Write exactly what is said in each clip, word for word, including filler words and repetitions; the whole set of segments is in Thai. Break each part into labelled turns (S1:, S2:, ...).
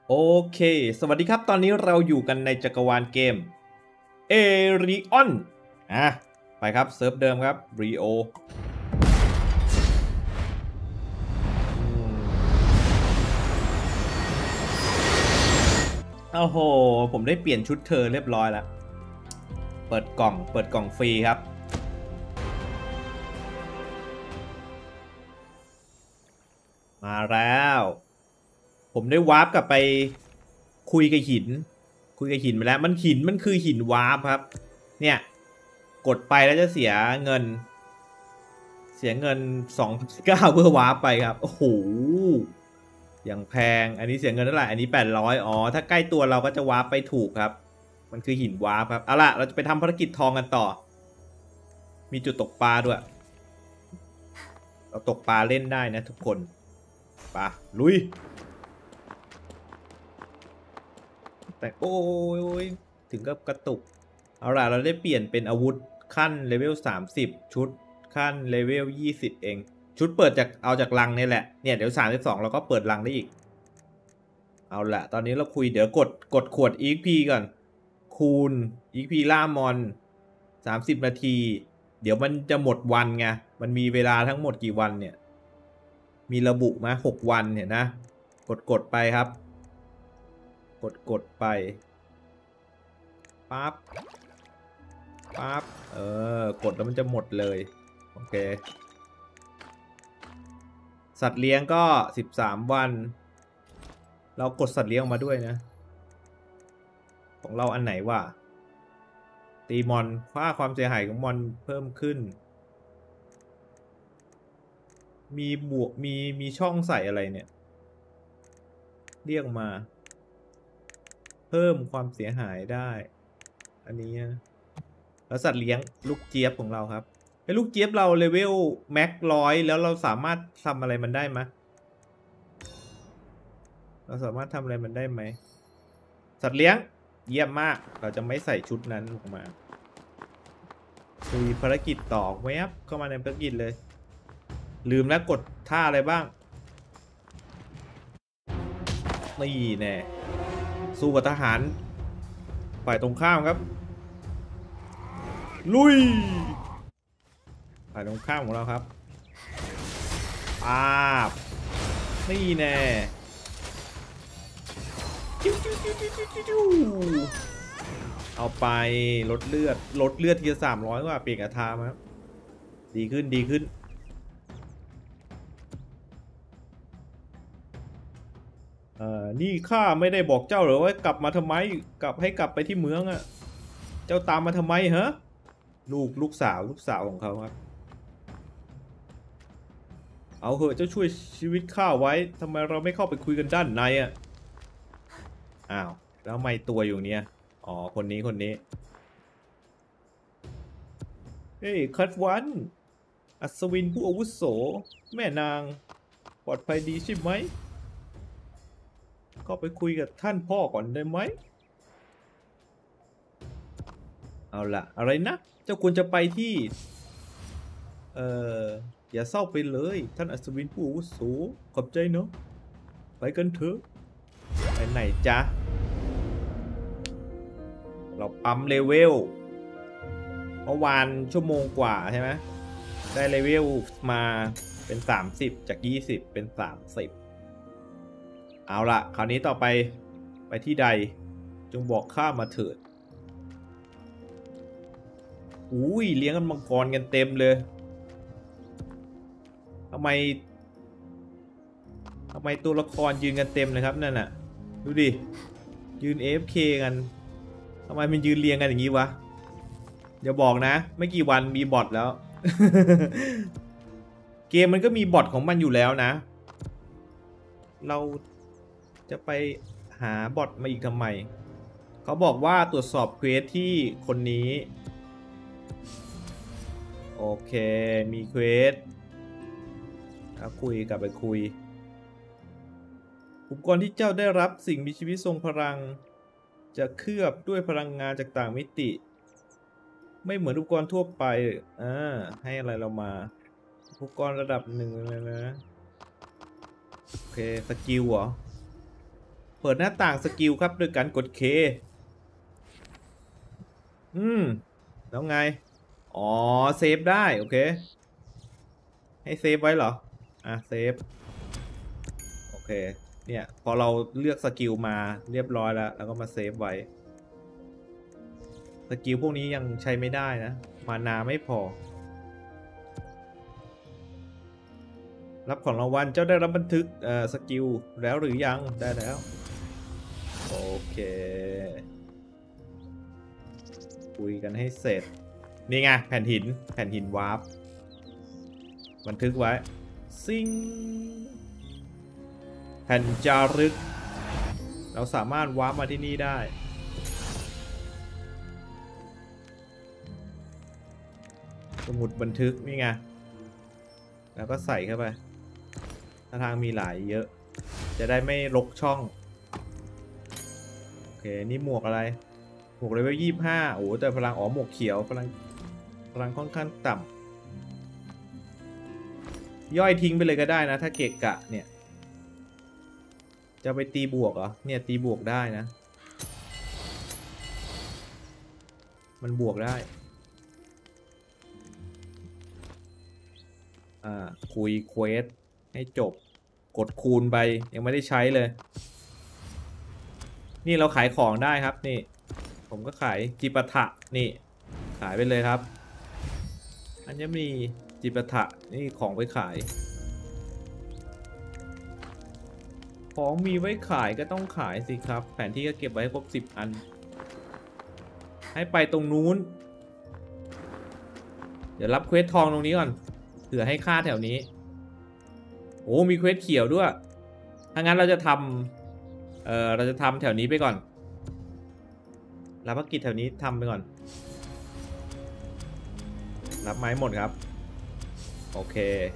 S1: โอเคสวัสดีครับตอนนี้เราอยู่กันในจักรวาลเกมเอริออนอ่ะไปครับเซิร์ฟเดิมครับรีโอโอ้โหผมได้เปลี่ยนชุดเธอเรียบร้อยแล้วเปิดกล่องเปิดกล่องฟรีครับมาแล้วผมได้วาร์ปกลับไปคุยกับหินคุยกับหินไปแล้วมันหินมันคือหินวาร์ปครับเนี่ยกดไปแล้วจะเสียเงินเสียเงินสองพันเก้าเพื่อวาร์ปไปครับโอ้โหอย่างแพงอันนี้เสียเงินเท่าไหร่อันนี้แปดร้อยอ๋อถ้าใกล้ตัวเราก็จะวาร์ปไปถูกครับมันคือหินวาร์ปครับเอาล่ะเราจะไปทำภารกิจทองกันต่อมีจุดตกปลาด้วยเราตกปลาเล่นได้นะทุกคนปลาลุยแต่โอ้ยถึงกับกระตุกเอาล่ะเราได้เปลี่ยนเป็นอาวุธขั้นเลเวลสามสิบชุดขั้นเลเวลยี่สิบเองชุดเปิดจากเอาจากลังนี่แหละเนี่ยเดี๋ยวสามสิบสองเราก็เปิดลังได้อีกเอาละตอนนี้เราคุยเดี๋ยวกดกดขวด อี เอ็กซ์ พี ก่อนคูณ อี เอ็กซ์ พี ล่ามอนสามสิบนาทีเดี๋ยวมันจะหมดวันไงมันมีเวลาทั้งหมดกี่วันเนี่ยมีระบุไหมหกวันเห็นนะกดกดไปครับกดกดไปปั๊บปั๊บเออกดแล้วมันจะหมดเลยโอเคสัตว์เลี้ยงก็สิบสามวันเรากดสัตว์เลี้ยงออกมาด้วยนะของเราอันไหนวะตีมอนค่าความเสียหายของมอนเพิ่มขึ้นมีบวกมีมีช่องใส่อะไรเนี่ยเรียกมาเพิ่มความเสียหายได้อันนี้นะแล้วสัตว์เลี้ยงลูกเจี๊ยบของเราครับไอ้ลูกเจี๊ยบเราเลเวลแม็กร้อยแล้วเราสามารถทำอะไรมันได้ไหมเราสามารถทำอะไรมันได้ไหมสัตว์เลี้ยงเยี่ยมมากเราจะไม่ใส่ชุดนั้นออกมาคุยภารกิจต่อแวบเข้ามาในภารกิจเลยลืมแล้วกดท่าอะไรบ้างนี่แน่สู้กับทหารฝ่ายตรงข้ามครับลุยฝ่ายตรงข้ามของเราครับป้าบนี่แน่เอาไปลดเลือดลดเลือดทีละสามร้อยกว่าเปลี่ยนกระทามาดีขึ้นดีขึ้นเอ่อนี่ข้าไม่ได้บอกเจ้าหรอว่ากลับมาทำไมกลับให้กลับไปที่เมืองอะเจ้าตามมาทำไมฮะลูกลูกสาวลูกสาวของเขาครับเอาเหอะเจ้าช่วยชีวิตข้าไว้ทำไมเราไม่เข้าไปคุยกันด้านในอ่ะอ้าวแล้วไม่ตัวอยู่เนี้ยอ๋อคนนี้คนนี้เฮ้ยคัดวันอัศวินผู้อาวุโสแม่นางปลอดภัยดีใช่ไหมเข้าไปคุยกับท่านพ่อก่อนได้ไหมเอาล่ะอะไรนะเจ้าควรจะไปที่เอ่ออย่าเศร้าไปเลยท่านอัศวินผู้อาวุโสขอบใจเนาะไปกันเถอะไปไหนจ๊ะเราปั๊มเลเวลเมื่อวานชั่วโมงกว่าใช่ไหมได้เลเวลมาเป็นสามสิบจากยี่สิบเป็นสามสิบเอาล่ะคราวนี้ต่อไปไปที่ใดจงบอกข้ามาเถิดอุ้ยเลี้ยงกันมังกรกันเต็มเลยทำไมทำไมตัวละครยืนกันเต็มเลยครับนั่นน่ะดูดิยืน เอ เอฟ เค กันทำไมมันยืนเรียงกันอย่างนี้วะอย่าบอกนะไม่กี่วันมีบอทแล้ว เกมมันก็มีบอทของมันอยู่แล้วนะเราจะไปหาบอทมาอีกทำไมเขาบอกว่าตรวจสอบเควสที่คนนี้โอเคมีเควสแล้วคุยกลับไปคุยอุปกรณ์ที่เจ้าได้รับสิ่งมีชีวิตทรงพลังจะเคลือบด้วยพลังงานจากต่างมิติไม่เหมือนอุปกรณ์ทั่วไปอ่าให้อะไรเรามาอุปกรณ์ระดับหนึ่งเลยนะโอเคสกิลเหรอเปิดหน้าต่างสกิลครับด้วยการกด K อืมแล้วไงอ๋อเซฟได้โอเคให้เซฟไว้เหรออ่ะเซฟโอเคเนี่ยพอเราเลือกสกิลมาเรียบร้อยแล้วแล้วก็มาเซฟไว้สกิลพวกนี้ยังใช้ไม่ได้นะมานาไม่พอรับของรางวัลเจ้าได้รับบันทึกเอ่อสกิลแล้วหรือยังได้แล้วโอเคคุยกันให้เสร็จนี่ไงแผ่นหินแผ่นหินวาร์ปบันทึกไว้ซิงแผ่นจารึกเราสามารถวาร์ปมาที่นี่ได้สมุดบันทึกนี่ไงแล้วก็ใส่เข้าไปถ้าทางมีหลายเยอะจะได้ไม่รกช่องโอเคนี่หมวกอะไรหมวกเลเวลยี่สิบห้าโอ้แต่พลังอ๋อหมวกเขียวพลังพลังค่อนข้างต่ำย่อยทิ้งไปเลยก็ได้นะถ้าเกะกะเนี่ยจะไปตีบวกเหรอเนี่ยตีบวกได้นะมันบวกได้อ่าคุยเควสให้จบกดคูณไปยังไม่ได้ใช้เลยนี่เราขายของได้ครับนี่ผมก็ขายจิปาถะนี่ขายไปเลยครับอันนี้มีจิปาถะนี่ของไปขายของมีไว้ขายก็ต้องขายสิครับแผนที่ก็เก็บไว้ครบสิบอันให้ไปตรงนู้นเดี๋ยวรับเควสทองตรงนี้ก่อนเผื่อให้ค่าแถวนี้โอ้มีเควสเขียวด้วยถ้างั้นเราจะทำเอ่อเราจะทำแถวนี้ไปก่อนรับภารกิจแถวนี้ทำไปก่อนรับไม้หมดครับโอเค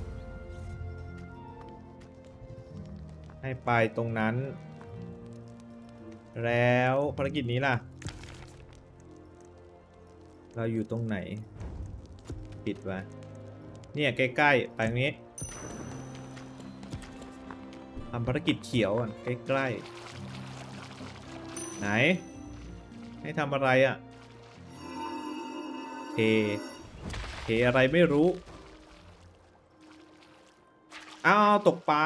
S1: ให้ไปตรงนั้นแล้วภารกิจนี้ล่ะเราอยู่ตรงไหนปิดไว้เนี่ยใกล้ๆไปตรงนี้ทำภารกิจเขียวก่อนใกล้ๆไหนให้ทำอะไรอ่ะเทเทอะไรไม่รู้อ้าวตกปลา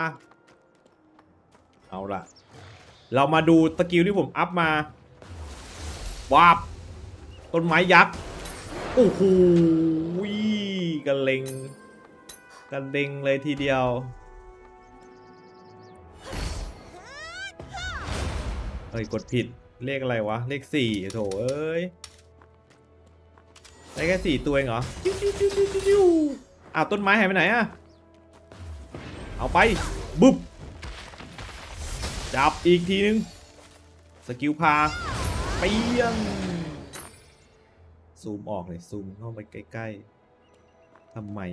S1: เอาล่ะเรามาดูสกิลที่ผมอัพมาวาบต้นไม้ยักษ์โอ้โหกระเลงกระเลงเลยทีเดียวเอ้ยกดผิดเลขอะไรวะเลขสี่โถเอ้ยได้แค่สี่ตัวเองเหรออ้าวต้นไม้หายไปไหนอะเอาไปบุ๊บจับอีกทีนึงสกิลพาเปี้ยงซูมออกเลยซูมเข้าไปใกล้ๆทำไม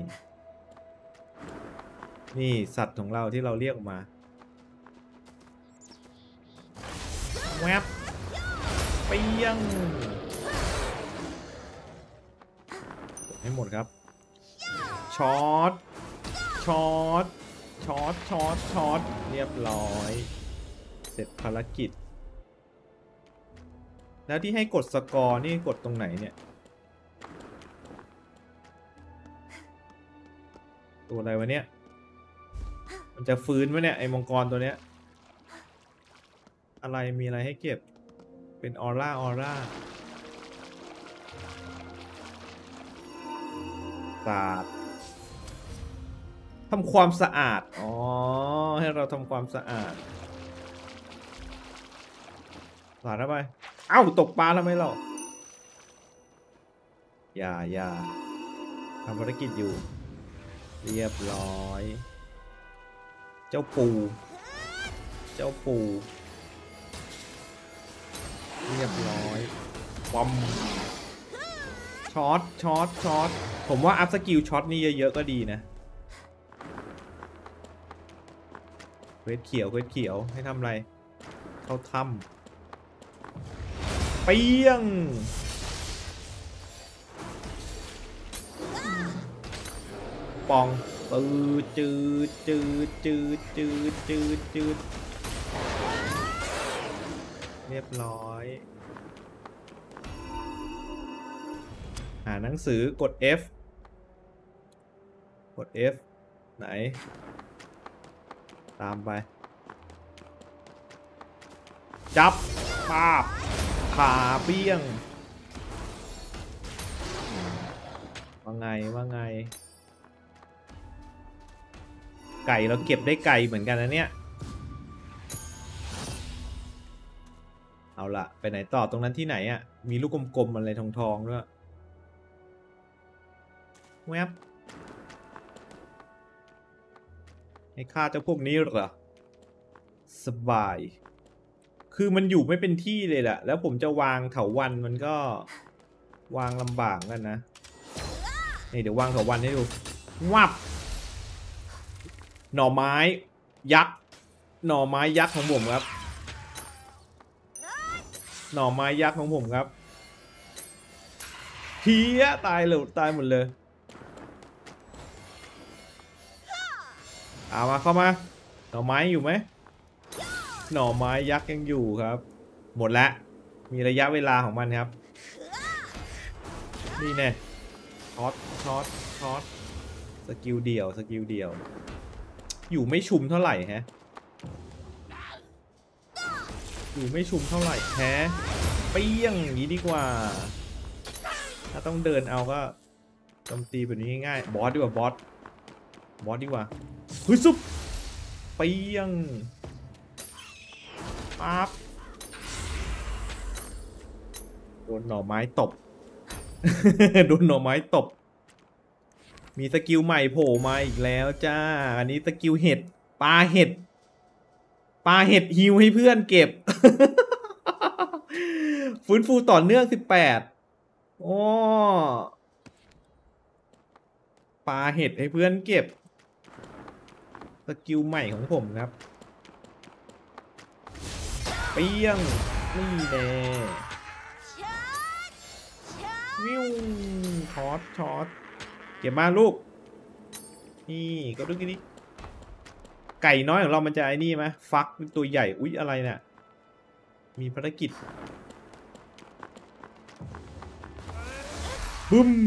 S1: นี่สัตว์ของเราที่เราเรียกออกมาแวบเปี้ยงให้หมดครับช็อตช็อตช็อตช็อตช็อตเรียบร้อยเสร็จภารกิจแล้วที่ให้กดสกอร์นี่กดตรงไหนเนี่ยตัวอะไรวะเนี่ยมันจะฟื้นไหมเนี่ยไอ้มังกรตัวเนี้ยอะไรมีอะไรให้เก็บเป็นออร่าออร่าสะอาดทำความสะอาดอ๋อให้เราทำความสะอาดสาดเข้าไปเอ้าตกปลาทำไมเราอย่าอย่าทำภารกิจอยู่เรียบร้อยเจ้าปูเจ้าปูเรียบร้อยปอมช็อตช็อตช็อตผมว่าอัพสกิลช็อตนี่เยอะๆก็ดีนะเควสเขียวเควสเขียวให้ทำอะไรเข้าถ้ำเปี้ยงปองปืดจืดจืดจืดจืดจืดจืดเรียบร้อยหาหนังสือกด F กด F ไหนตามไปจับปาบขาเปี้ยงว่าไงว่าไงไก่เราเก็บได้ไก่เหมือนกันนะเนี่ยเอาละไปไหนต่อตรงนั้นที่ไหนอ่ะมีลูกกลมๆอะไรทองๆด้วยแวบให้ฆ่าเจ้าพวกนี้เหรอสบายคือมันอยู่ไม่เป็นที่เลยแหละแล้วผมจะวางเถาวัลย์มันก็วางลำบากกันนะนี่เดี๋ยววางเถาวัลย์ให้ดูวับหน่อไม้ยักษ์หน่อไม้ยักษ์ของผมครับหน่อไม้ยักษ์ของผมครับเฮียตายเลยตายหมดเลยเอามาเข้ามาหน่อไม้อยู่ไหมหน่อไม้ยักษ์ยังอยู่ครับหมดแล้วมีระยะเวลาของมันครับนี่แน่ช็อตช็อตช็อตสกิลเดี่ยวสกิลเดี่ยวอยู่ไม่ชุมเท่าไหร่ฮะอยู่ไม่ชุมเท่าไหร่แฮะเปี้ยงอย่างนี้ดีกว่าถ้าต้องเดินเอาก็โจมตีแบบนี้ง่ายๆบอสดีกว่าบอสบอสดีกว่าเฮ้ยซุปเปี้ยงปั๊บโดนหน่อไม้ตบ โดนหน่อไม้ตบมีสกิลใหม่โผล่มาอีกแล้วจ้าอันนี้สกิลเห็ดปลาเห็ดปลาเห็ดฮิวให้เพื่อนเก็บ ฟื้นฟูต่อเนื่องสิบแปดโอ้ปลาเห็ดให้เพื่อนเก็บสกิลใหม่ของผมครับเปี้ยงนี่แน่วิวช็อตช็อตเก็บมาลูกนี่ก็ดูกันดิไก่น้อยของเรามันจะไอ้นี่ไหมฟักเป็นตัวใหญ่อุ๊ยอะไรเนี่ยมีภารกิจบึ้ม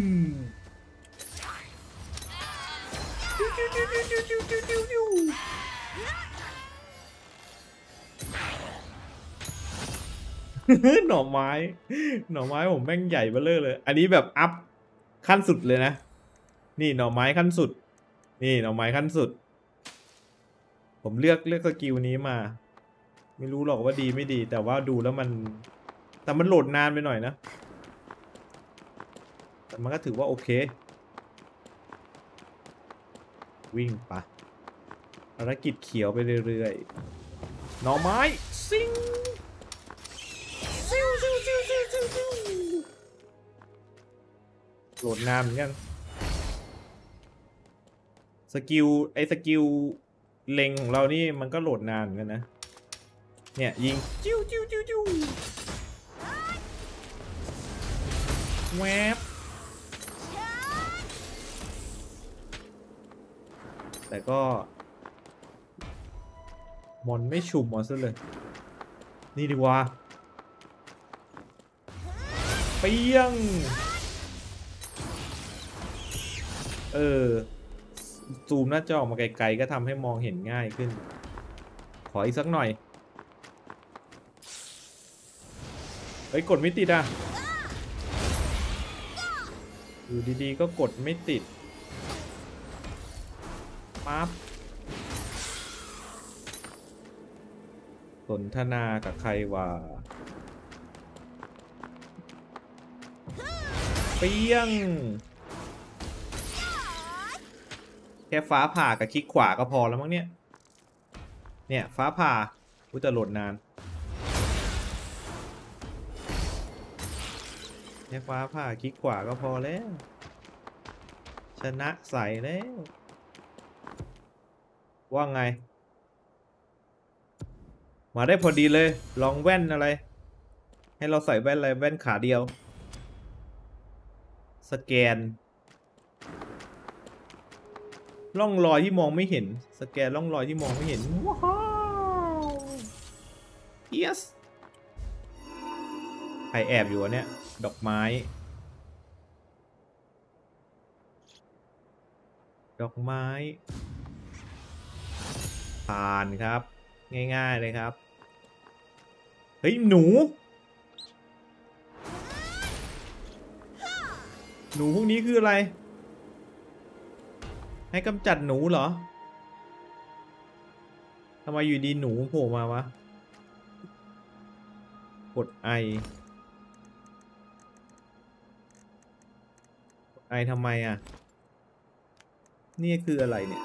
S1: หน่อไม้หน่อไม้ผมแม่งใหญ่เบ้อเลยอันนี้แบบอัพขั้นสุดเลยนะนี่หน่อไม้ขั้นสุดนี่หน่อไม้ขั้นสุดผมเลือกเลือกสกิลนี้มาไม่รู้หรอกว่าดีไม่ดีแต่ว่าดูแล้วมันแต่มันโหลดนานไปหน่อยนะแต่มันก็ถือว่าโอเควิ่งปะภารกิจเขียวไปเรื่อยๆหน่อไม้ซิงโหลดนานเหมือนกันสกิลไอ้สกิลเล็งของเรานี่มันก็โหลดนานเหมือนกันนะเนี่ยยิงจิ้วจิ้วจิ้วจิ้วแวบแต่ก็มอนไม่ชุมมอนซะเลยนี่ดีกว่าเปี้ยงเออซูมหน้าจอออกมาไกลๆก็ทำให้มองเห็นง่ายขึ้นขออีกสักหน่อยเฮ้ยกดไม่ติดอ่ะอยู่ดีๆก็กดไม่ติดปั๊บสนทนากับใครวะเปี้ยงแค่ฟ้าผ่ากับคลิกขวาก็พอแล้วมั้งเนี่ยเนี่ยฟ้าผ่ากูจะโหลดนานแค่ฟ้าผ่าคลิกขวาก็พอแล้วชนะใส่แล้วว่าไงมาได้พอดีเลยลองแว่นอะไรให้เราใส่แว่นอะไรแว่นขาเดียวสแกนร่องรอยที่มองไม่เห็นสแกนร่องรอยที่มองไม่เห็นว้าว yes ใครแอบอยู่เนี่ยดอกไม้ดอกไม้ผ่านครับง่ายๆเลยครับเฮ้ยหนูหนูพวกนี้คืออะไรให้กำจัดหนูเหรอทำไมอยู่ดีหนูโผล่มาวะกดไอไอทำไมอ่ะนี่คืออะไรเนี่ย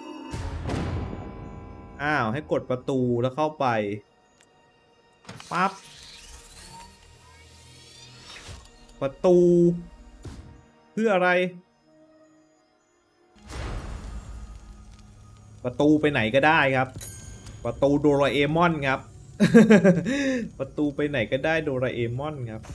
S1: อ้าวให้กดประตูแล้วเข้าไปปั๊บประตูเพื่ออะไรประตูไปไหนก็ได้ครับประตูโดราเอมอนครับ ประตูไปไหนก็ได้โดราเอมอนครับ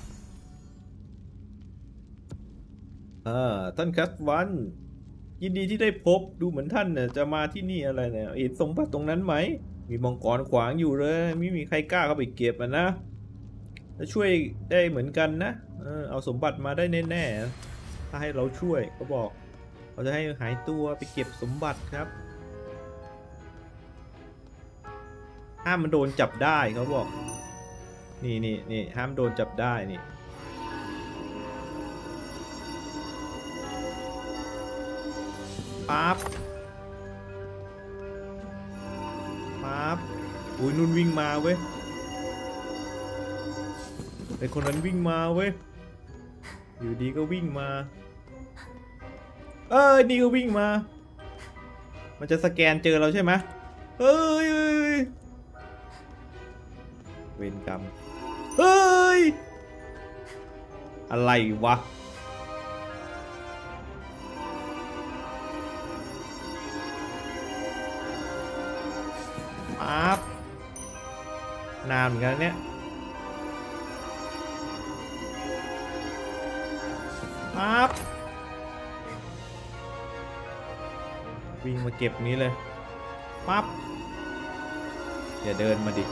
S1: เออท่านคัสวันยินดีที่ได้พบดูเหมือนท่านเนี่ยจะมาที่นี่อะไรเนี่ยเห็นสมบัติตรงนั้นไหมมีมังกรขวางอยู่เลยไม่มีใครกล้าเข้าไปเก็บอ่ะนะจะช่วยได้เหมือนกันนะเออเอาสมบัติมาได้แน่ๆถ้าให้เราช่วยก็บอกเราจะให้หายตัวไปเก็บสมบัติครับห้ามมันโดนจับได้เขาบอกนี่นี่นี่ห้ามโดนจับได้นี่ปั๊บปั๊บอุ้ยนุ่นวิ่งมาเว้ยไอคนนั้นวิ่งมาเว้ยอยู่ดีก็วิ่งมาเอ้ยนี่ก็วิ่งมามันจะสแกนเจอเราใช่ไหมเฮ้ยเวรกรรมเฮ้ยอะไรวะปั๊บนานเหมือนกันเนี่ยปั๊บวิ่งมาเก็บนี้เลยปั๊บอย่าเดินมาดิ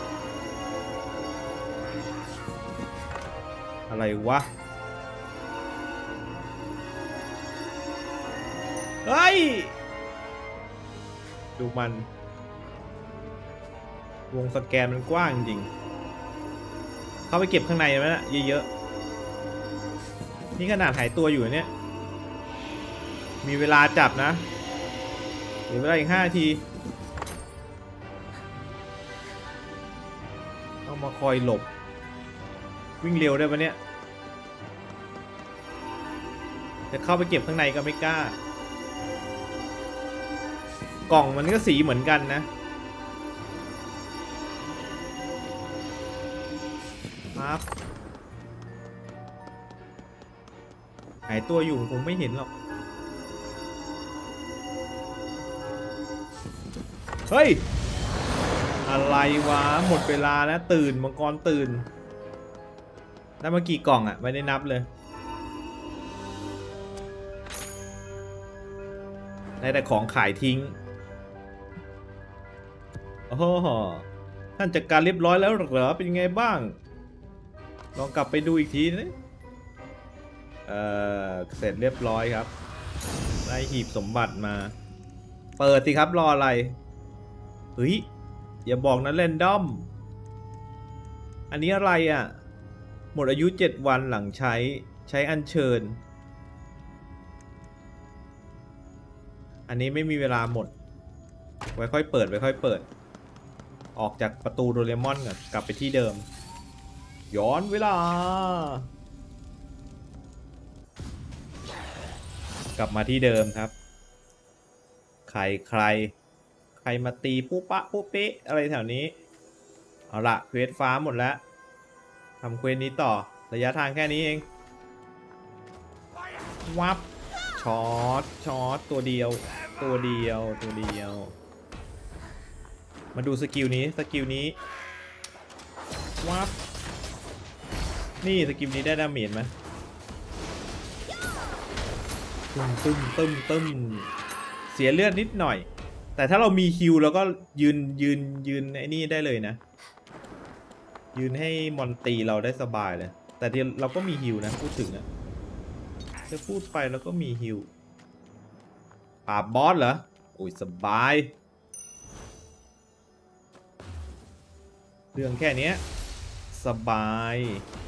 S1: อะไรวะเฮ้ยดูมันวงสแกนมันกว้างจริงเข้าไปเก็บข้างในไหมนะเยอะๆนี่ขนาดหายตัวอยู่เนี่ยมีเวลาจับนะเหลือเวลาอีกห้านาทีต้องมาคอยหลบวิ่งเร็วได้ปะเนี่ยจะเข้าไปเก็บข้างในก็ไม่กล้ากล่องมันก็สีเหมือนกันนะครับหายตัวอยู่คงไม่เห็นหรอกเฮ้ยอะไรวะหมดเวลาแล้วตื่นมังกรตื่นได้มากี่กล่องอ่ะไม่ได้นับเลยได้แต่ของขายทิ้งโอ้โหท่านจัดการเรียบร้อยแล้วเหรอเป็นยังไงบ้างลองกลับไปดูอีกทีนะเออเสร็จเรียบร้อยครับได้หีบสมบัติมาเปิดสิครับรออะไรเฮ้ยอย่าบอกนะแรนดอมอันนี้อะไรอ่ะหมดอายุเจ็ดวันหลังใช้ใช้อัญเชิญอันนี้ไม่มีเวลาหมดไว้ค่อยเปิดไว้ค่อยเปิดออกจากประตูโดเรมอนก่อนกลับไปที่เดิมย้อนเวลากลับมาที่เดิมครับใครใครใครมาตีปุ๊ปะปุ๊เป๊ะอะไรแถวนี้เอาละเควสฟ้าหมดแล้วทำเควสนี้ต่อระยะทางแค่นี้เองวับช็อตช็อตตัวเดียวตัวเดียวตัวเดียวมาดูสกิลนี้สกิลนี้วับนี่สกิลนี้ได้ดาเมจไหมตึมตึมตึมตึมเสียเลือดนิดหน่อยแต่ถ้าเรามีคิวเราก็ยืนยืนยืนไอ้นี่ได้เลยนะยืนให้มอนตีเราได้สบายเลยแต่ที่เราก็มีฮิวนะพูดถึงอะจะพูดไปแล้วก็มีฮิวปราบบอสเหรอโอ้ยสบายเรื่องแค่นี้สบาย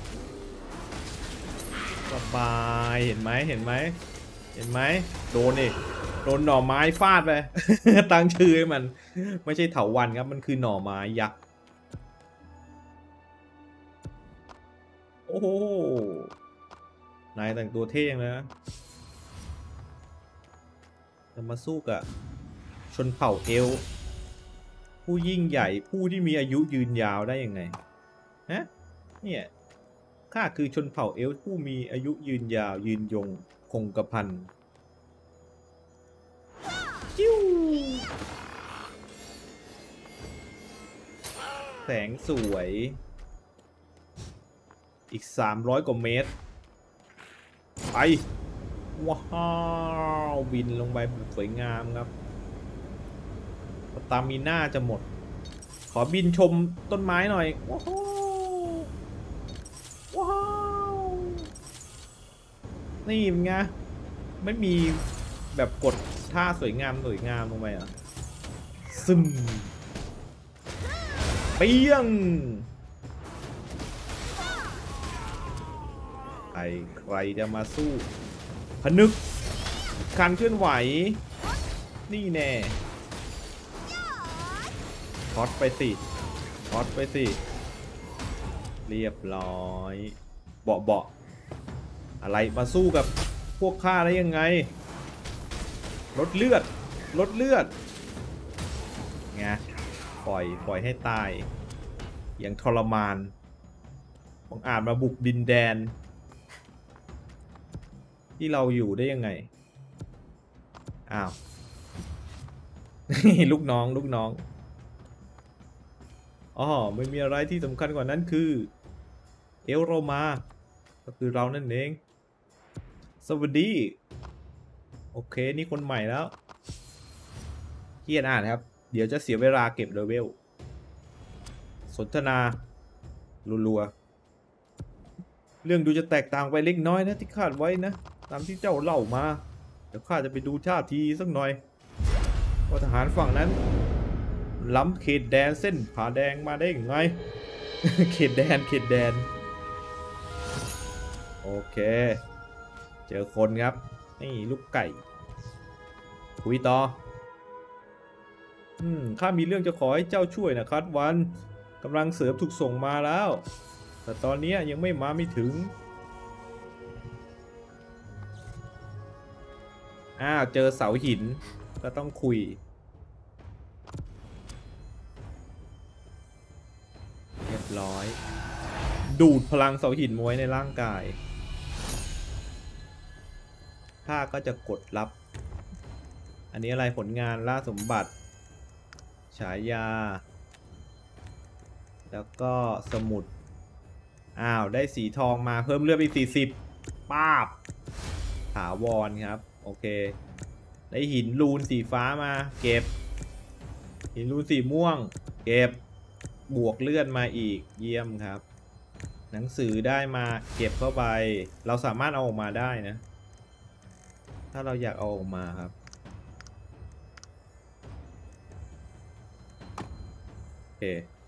S1: สบายเห็นไหมเห็นไหมเห็นไหมโดนดิโดนหน่อไม้ฟาดไป ตั้งชื่อให้มันไม่ใช่เถาวัลย์ครับมันคือหน่อไม้ยักษ์โอ้โหนายแต่งตัวเท่งนะจะมาสู้กับชนเผ่าเอลฟ์ผู้ยิ่งใหญ่ผู้ที่มีอายุยืนยาวได้ยังไงฮะเนี่ยข้าคือชนเผ่าเอลฟ์ผู้มีอายุยืนยาวยืนยงคงกระพันจิ้วแสงสวยอีกสามร้อยกว่าเมตรไปว้าวบินลงไปแบบสวยงามครับสตามิน่าจะหมดขอบินชมต้นไม้หน่อยว้าวว้าวนี่เป็นไงไม่มีแบบกดท่าสวยงามสวยงามลงไปอ่ะซึมเปี้ยงใครใครจะมาสู้พนึกการเคลื่อนไหวนี่แน่ช็อตไปสิช็อตไปสิเรียบร้อยเบาะเบาะอะไรมาสู้กับพวกข้าได้ยังไงลดเลือดลดเลือดไงปล่อยปล่อยให้ตายอย่างทรมานบังอาจมาบุกดินแดนที่เราอยู่ได้ยังไงอ้าว ลูกน้องลูกน้องอ๋อไม่มีอะไรที่สำคัญกว่านั้นคือเอลโรมาก็คือเรานั่นเองสวัสดีโอเคนี่คนใหม่แล้วเขียนอ่านครับเดี๋ยวจะเสียเวลาเก็บเลเวลสนทนารัวๆเรื่องดูจะแตกต่างไปเล็กน้อยนะที่คาดไว้นะตามที่เจ้าเล่ามาเดี๋ยวข้าจะไปดูท่าทีสักหน่อยว่าทหารฝั่งนั้นล้ำเขตแดนเส้นผาแดงมาได้ยังไง เขตแดนเขตแดนโอเคเจอคนครับนี่ลูกไก่คุยต่ออืมข้ามีเรื่องจะขอให้เจ้าช่วยนะครับวันกำลังเสริมถูกส่งมาแล้วแต่ตอนนี้ยังไม่มาไม่ถึงอ้าวเจอเสาหินก็ต้องคุยเรียบร้อยดูดพลังเสาหินไว้ในร่างกายข้าก็จะกดรับอันนี้อะไรผลงานล่าสมบัติฉายาแล้วก็สมุดอ้าวได้สีทองมาเพิ่มเลือดไปสี่สิบป้าบถาวรครับโอเคได้หินรูนสีฟ้ามาเก็บหินรูนสีม่วงเก็บบวกเลือดมาอีกเยี่ยมครับหนังสือได้มาเก็บเข้าไปเราสามารถเอาออกมาได้นะถ้าเราอยากเอาออกมาครับโอเค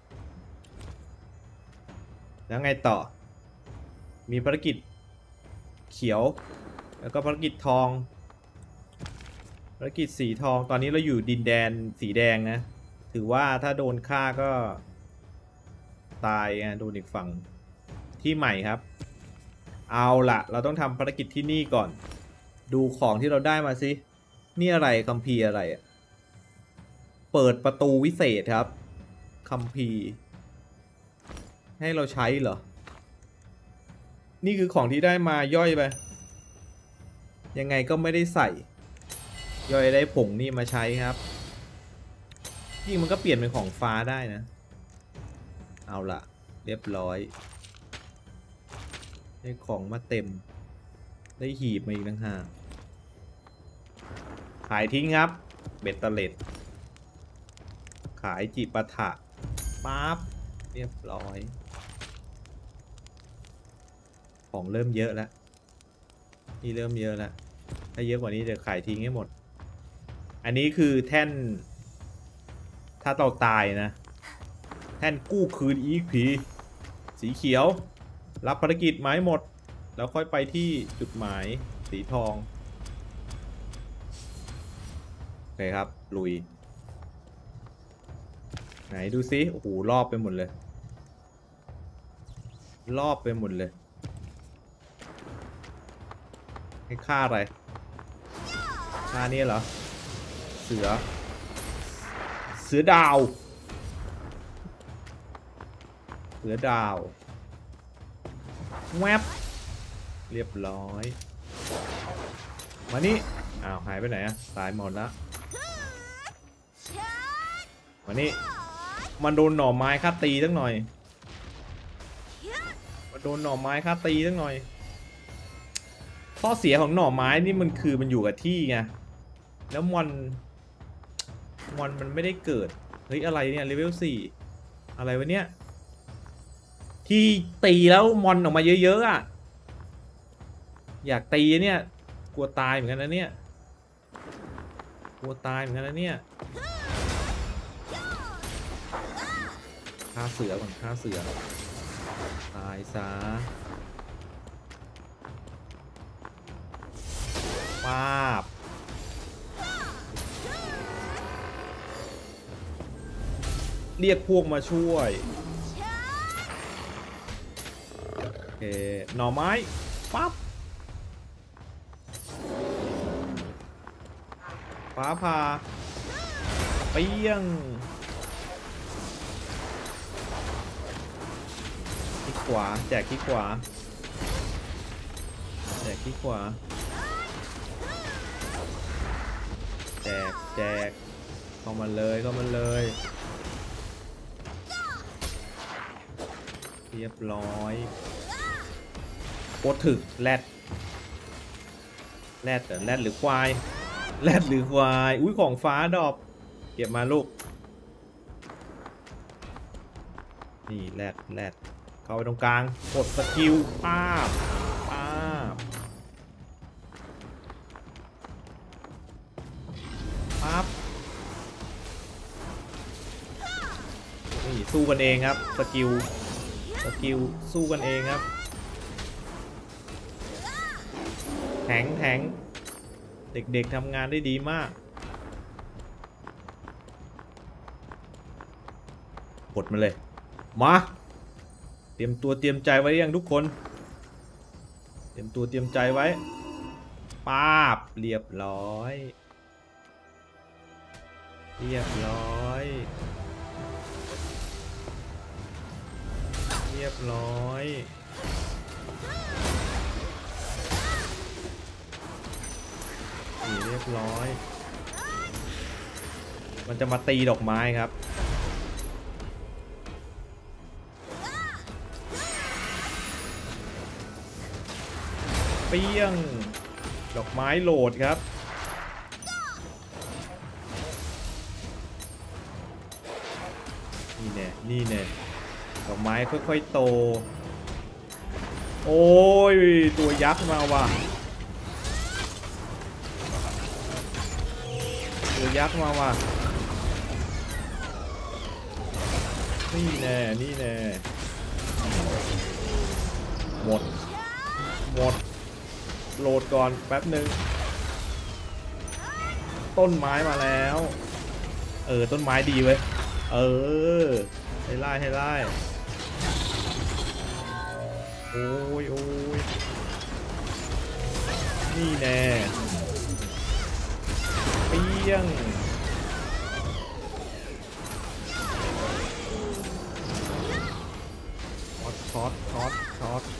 S1: แล้วไงต่อมีภารกิจเขียวแล้วก็ภารกิจทองภารกิจสีทองตอนนี้เราอยู่ดินแดนสีแดงนะถือว่าถ้าโดนฆ่าก็ตายนะโดนอีกฝั่งที่ใหม่ครับเอาล่ะเราต้องทำภารกิจที่นี่ก่อนดูของที่เราได้มาสินี่อะไรคัมภีร์อะไรอะเปิดประตูวิเศษครับคัมภีร์ให้เราใช้เหรอนี่คือของที่ได้มาย่อยไปยังไงก็ไม่ได้ใส่ย่อยได้ผงนี่มาใช้ครับจริงมันก็เปลี่ยนเป็นของฟ้าได้นะเอาล่ะเรียบร้อยได้ของมาเต็มได้หีบมาอีกต่างหากขายทิ้งครับเบ็ดเตล็ดขายจิปาถะปั๊บเรียบร้อยของเริ่มเยอะแล้วนี่เริ่มเยอะแล้วถ้าเยอะกว่านี้จะขายทิ้งให้หมดอันนี้คือแท่นถ้าเราตายนะแท่นกู้คืน อี เอ็ก พี สีเขียวรับภารกิจไม้หมดแล้วค่อยไปที่จุดหมายสีทองโอเคครับลุยไหนดูซิโอ้โหรอบไปหมดเลยรอบไปหมดเลยให้ฆ่าอะไรฆ่านี่เหรอเสือเสือดาวเสือดาวแวบเรียบร้อยมานี่อ้าวหายไปไหนอะตายหมดแล้วมานี่มันโดนหน่อไม้ฆ่าตีสักหน่อยมันโดนหน่อไม้ฆ่าตีสักหน่อยข้อเสียของหน่อไม้นี่มันคือมันอยู่กับที่ไงแล้วมอนมอนมันไม่ได้เกิดเฮ้ยอะไรเนี่ยเลเวลสี่อะไรวะเนี่ยที่ตีแล้วมอนออกมาเยอะๆอ่ะอยากตีเนี่ยกลัวตายเหมือนกันนะเนี่ยกลัวตายเหมือนกันนะเนี่ยฆ่าเสือก่อนฆ่าเสือตายซะป้าบเรียกพวกมาช่วยโอเคหน่อไม้ปั๊บฟ้าผ่าเปี้ยงคลิกขวาแจกคลิกขวาแจกคลิกขวาแจกแจกเข้ามาเลยเข้ามาเลยเรียบร้อยโคตรถึกแรดแรดแต่แรดหรือควายแรดหรือควายอุ้ยของฟ้าดอกเก็บมาลูกนี่แรดแรดเข้าไปตรงกลางกดสกิลป้าบป้าบปั๊บนี่สู้กันเองครับสกิลสกิลสู้กันเองครับแข็งแข็งเด็กๆทำงานได้ดีมากกดมาเลยมาเตรียมตัวเตรียมใจไว้ยังทุกคนเตรียมตัวเตรียมใจไว้ป้าบเรียบร้อยเรียบร้อยเรียบร้อยนี่เรียบร้อยมันจะมาตีดอกไม้ครับเปี้ยงดอกไม้โหลดครับนี่แน่นี่แน่ดอกไม้ค่อยๆโตโอ้ยตัวยักษ์มาว่ะตัวยักษ์มาว่ะนี่แน่นี่แน่หมดหมดโหลดก่อนแป๊บหนึ่งต้นไม้มาแล้วเออต้นไม้ดีเว้ยเออให้ไล่ให้ไล่โอ้ยโอ้ยนี่แน่เปี้ยงช็อตช็อตช็อต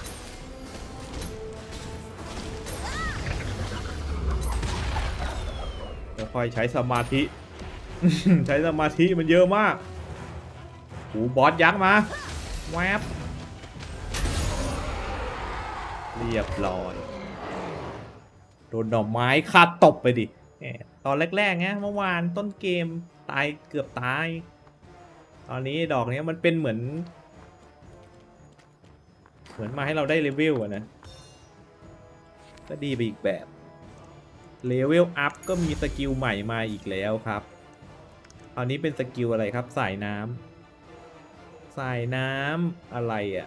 S1: ค่อยใช้สมาธิ ใช้สมาธิมันเยอะมากโอ้บอสยักษ์มาแวบเรียบร้อยโดนดอกไม้คาดตบไปดิตอนแรกๆเงี้ยเมื่อวานต้นเกมตายเกือบตายตอนนี้ดอกนี้มันเป็นเหมือนเหมือนมาให้เราได้เลเวลอะนะก็ดีไปอีกแบบเลเวลอัพก็มีสกิลใหม่มาอีกแล้วครับคราวนี้เป็นสกิลอะไรครับสายน้ำสายน้ำอะไรอะ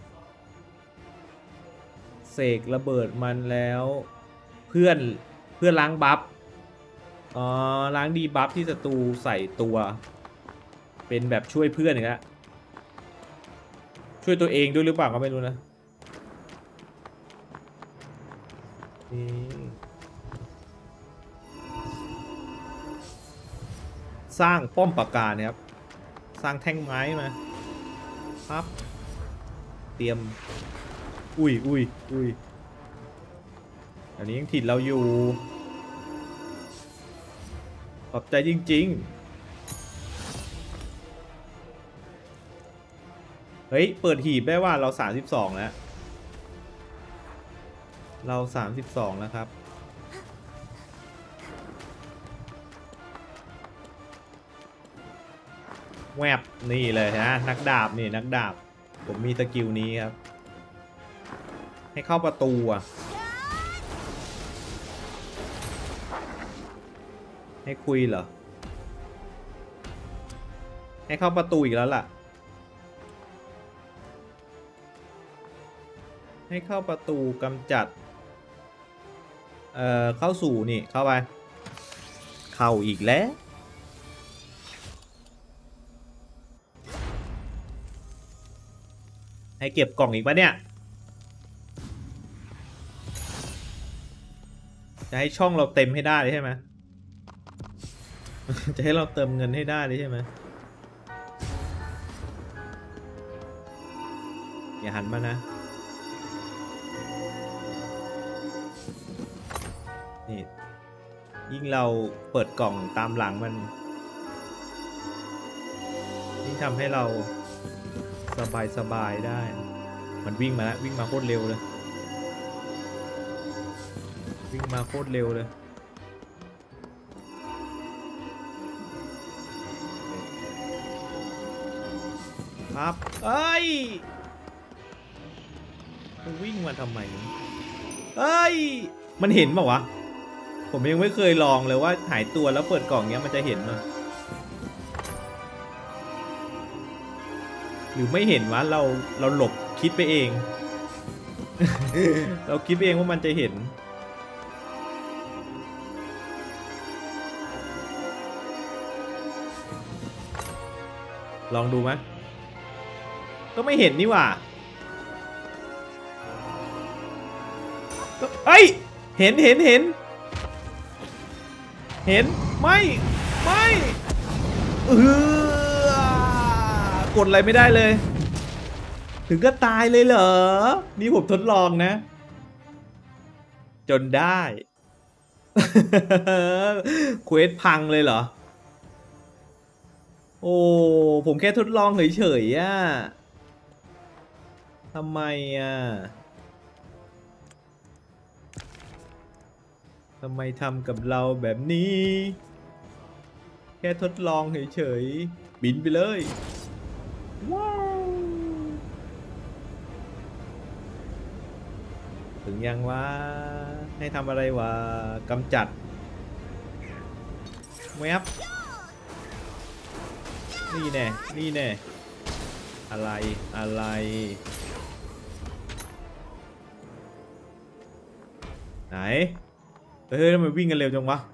S1: เสกระเบิดมันแล้วเพื่อนเพื่อนล้างบัฟอ๋อล้างดีบัฟที่ศัตรูใส่ตัวเป็นแบบช่วยเพื่อนอีกแล้วช่วยตัวเองด้วยหรือเปล่าก็ไม่รู้นะสร้างป้อมปราการนะครับสร้างแท่งไม้มาครับเตรียมอุ้ยอุ้ยอุ้ยอันนี้ยังถิ่นเราอยู่ขอบใจจริงๆเฮ้ยเปิดหีบได้ว่าเราสามสิบสองแล้วเราสามสิบสองแล้วครับแวบนี่เลยนะนักดาบนี่นักดาบผมมีสกิลนี้ครับให้เข้าประตูอ่ะให้คุยเหรอให้เข้าประตูอีกแล้วล่ะให้เข้าประตูกำจัดเอ่อเข้าสู่นี่เข้าไปเข้าอีกแล้วให้เก็บกล่องอีกปะเนี่ยจะให้ช่องเราเต็มให้ได้เลยใช่ไหม จะให้เราเติมเงินให้ได้เลยใช่ไหมอย่าหันมานะนี่ยิ่งเราเปิดกล่องตามหลังมันยิ่งทำให้เราสบายสบายได้มันวิ่งมาแล้ววิ่งมาโคตรเร็วเลยวิ่งมาโคตรเร็วเลยครับเอ้ยมันวิ่งมาทำไมเอ้ยมันเห็นเปล่าวะผมยังไม่เคยลองเลยว่าหายตัวแล้วเปิดกล่องเงี้ยมันจะเห็นมั้ยหรือไม่เห็นวะเราเราหลบคิดไปเอง เราคิดเองว่ามันจะเห็นลองดูไหมก็ไม่เห็นนี่หว่าเอ้ยเห็นเห็นเห็นเห็นไม่ไม่เออกดอะไรไม่ได้เลยถึงก็ตายเลยเหรอนี่ผมทดลองนะจนได้ เควสพังเลยเหรอโอ้ผมแค่ทดลองเฉยๆอ่ะทำไมอ่ะทำไมทำกับเราแบบนี้แค่ทดลองเฉยๆบินไปเลยว้าวถึงยังวะให้ทำอะไรวะกำจัดแวบนี่แน่นี่แน่อะไรอะไรไหนเฮ้ยทำไมวิ่งกันเร็วจังวะ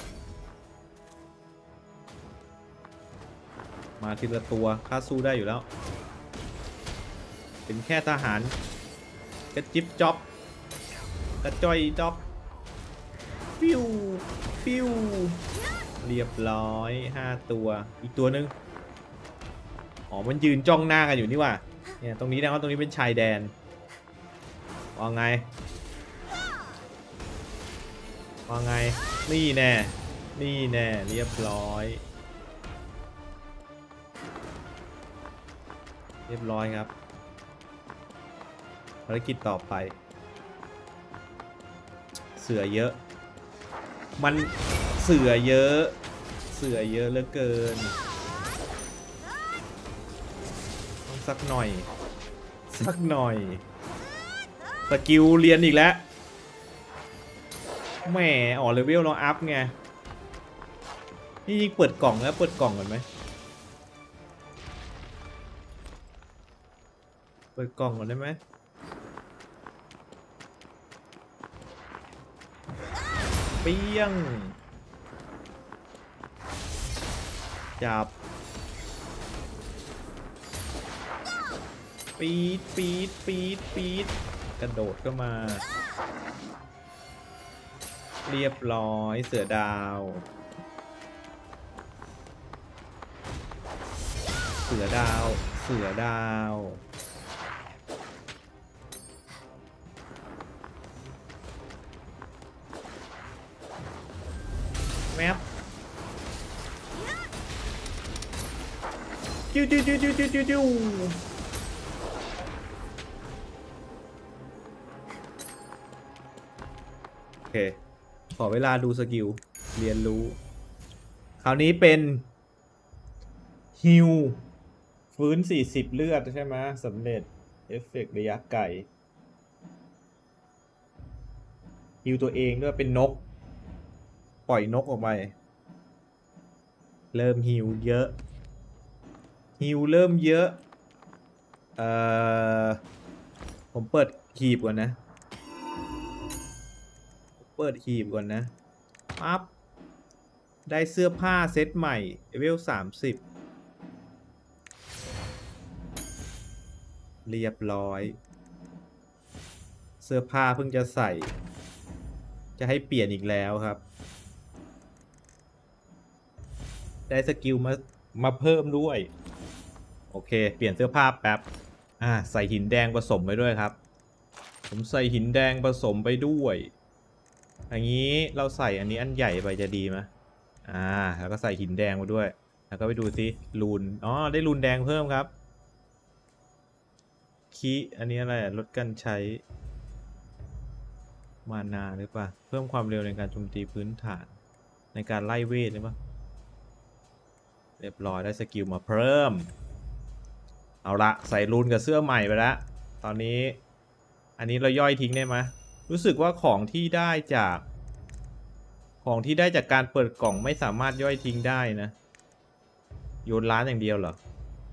S1: มาทีละตัวค่าสู้ได้อยู่แล้วเป็นแค่ทหารกระจิบจ็อบกระจ้อยจ็อบปิ้วปิ้วเรียบร้อยห้าตัวอีกตัวหนึ่งอ๋อมันยืนจ้องหน้ากันอยู่นี่ว่ะเนี่ยตรงนี้นะว่าตรงนี้เป็นชายแดนว่าไงว่าไงนี่แน่นี่แน่เรียบร้อยเรียบร้อยครับภารกิจต่อไปเสือเยอะมันเสือเยอะเสือเยอะเหลือเกินต้องสักหน่อยสักหน่อยสกิลเรียนอีกแล้วแหมอ๋อเลเวลเราอัพไงนี่ยิงเปิดกล่องแล้วเปิดกล่องก่อนไหมเปิดกล่องก่อนได้ไหมเปี้ยงจับปี๊ดปี๊ดปี๊ดปี๊ดกระโดดก็มาเรียบร้อยเสือดาวเสือดาวเสือดาวแมปจิ้วจิ้วจิ้วจิ้วจิ้วจิ้วโอเคขอเวลาดูสกิลเรียนรู้คราวนี้เป็นฮิวฟื้นสี่สิบเลือดใช่ไหมสำเร็จเอฟเฟกต์ระยะไกลฮิวตัวเองด้วยเป็นนกปล่อยนกออกไปเริ่มฮิวเยอะฮิวเริ่มเยอะเอ่อผมเปิดหีบก่อนนะเปิดหีบก่อนนะปั๊บได้เสื้อผ้าเซตใหม่เลเวลสามสิบเรียบร้อยเสื้อผ้าเพิ่งจะใส่จะให้เปลี่ยนอีกแล้วครับได้สกิลมามาเพิ่มด้วยโอเคเปลี่ยนเสื้อผ้าแป๊บอ่าใส่หินแดงผสมไปด้วยครับผมใส่หินแดงผสมไปด้วยอย่างนี้เราใส่อันนี้อันใหญ่ไปจะดีไหมอ่าแล้วก็ใส่หินแดงมาด้วยแล้วก็ไปดูซิรูนอ๋อได้รูนแดงเพิ่มครับคีอันนี้อะไรลดการใช้มานาหรือเปล่าเพิ่มความเร็วในการโจมตีพื้นฐานในการไล่เวทหรือเปล่าเรียบร้อยได้สกิลมาเพิ่มเอาละใส่รูนกับเสื้อใหม่ไปแล้วตอนนี้อันนี้เราย่อยทิ้งได้ไหมรู้สึกว่าของที่ได้จากของที่ได้จากการเปิดกล่องไม่สามารถย่อยทิ้งได้นะโยนร้านอย่างเดียวเหรอ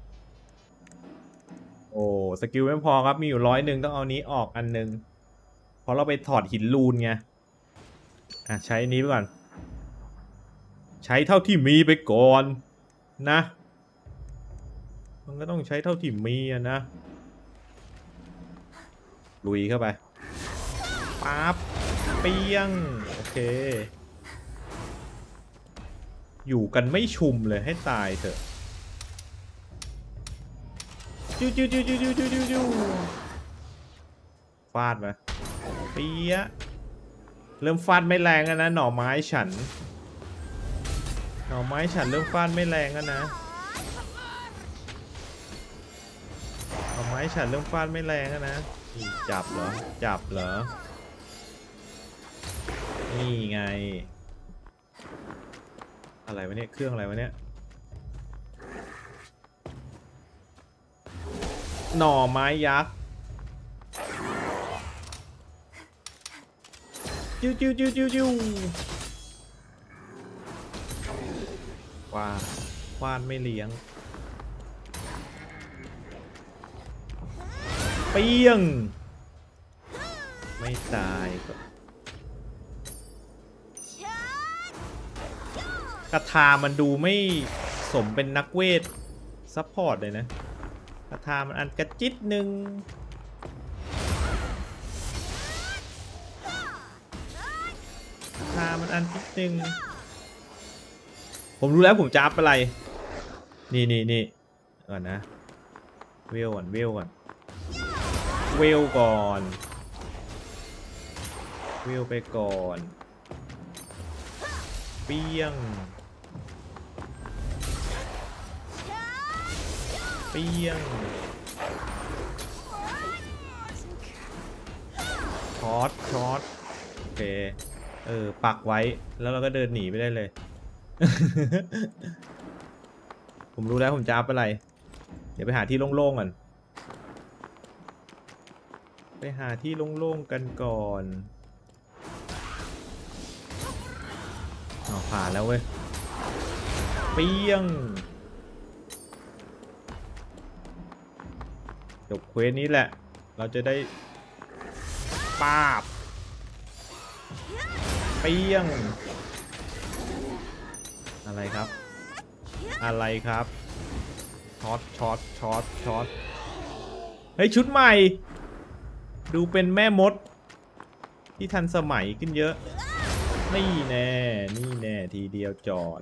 S1: โอ้สกิลไม่พอครับมีอยู่ร้อยหนึ่งต้องเอานี้ออกอันนึงเพราะเราไปถอดหินรูนไงอ่ะใช้นี้ไปก่อนใช้เท่าที่มีไปก่อนนะมันก็ต้องใช้เท่าที่มีอะนะลุยเข้าไปปั๊บเปี้ยงโอเคอยู่กันไม่ชุมเลยให้ตายเถอะจิ้วจิ้วจิ้วจิ้วจิ้วจิ้วจิ้วฟาดมาเปี้ยเริ่มฟาดไม่แรงแล้วนะหน่อไม้ฉันหน่อไม้ฉันเริ่มฟาดไม่แรงแล้วนะหน่อไม้ฉันเริ่มฟาดไม่แรงแล้วนะจับเหรอจับเหรอนี่ไงอะไรวะเนี่ยเครื่องอะไรวะเนี่ยหน่อไม้ยักษ์จิ้วจิ้วจิ้วจิ้วจิ้วว้าฟาดไม่เลี้ยงเปี้ยงไม่ตายก็คาถามันดูไม่สมเป็นนักเวทซัพพอร์ตเลยนะคาถามันอันกระจิตหนึ่งคาถามันอันจิตหนึ่งผมรู้แล้วผมจะอัพอะไรนี่นี่นี่ก่อนนะเวลก่อนเวลก่อนเวลก่อนเวลไปก่อนเปี้ยงเปี้ยงช็อตช็อตโอเคเออปักไว้แล้วเราก็เดินหนีไปได้เลย ผมรู้แล้วผมจะอัพอะไรเดี๋ยวไปหาที่โล่งๆก่อนไปหาที่โล่งๆกันก่อนอ๋อผ่านแล้วเว้ยเปี้ยงจบเควสนี้แหละเราจะได้ปาบเปี้ยงอะไรครับอะไรครับช็อตช็อตช็อตช็อตเฮ้ยชุดใหม่ดูเป็นแม่มดที่ทันสมัยขึ้นเยอะนี่แน่นี่แน่ทีเดียวจอด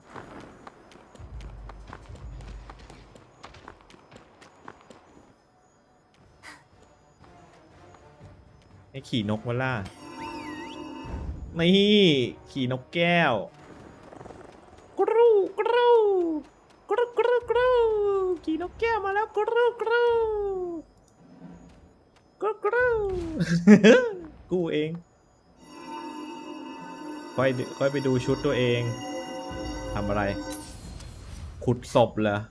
S1: ให้ขี่นกมาล่ะนี่ขี่นกแก้วกรูกรูกรูกรูกรูขี่นกแก้วมาแล้วกรูกรูกรูกรูกูเองค่อยค่อยไปดูชุดตัวเองทำอะไรขุดศพเหรอ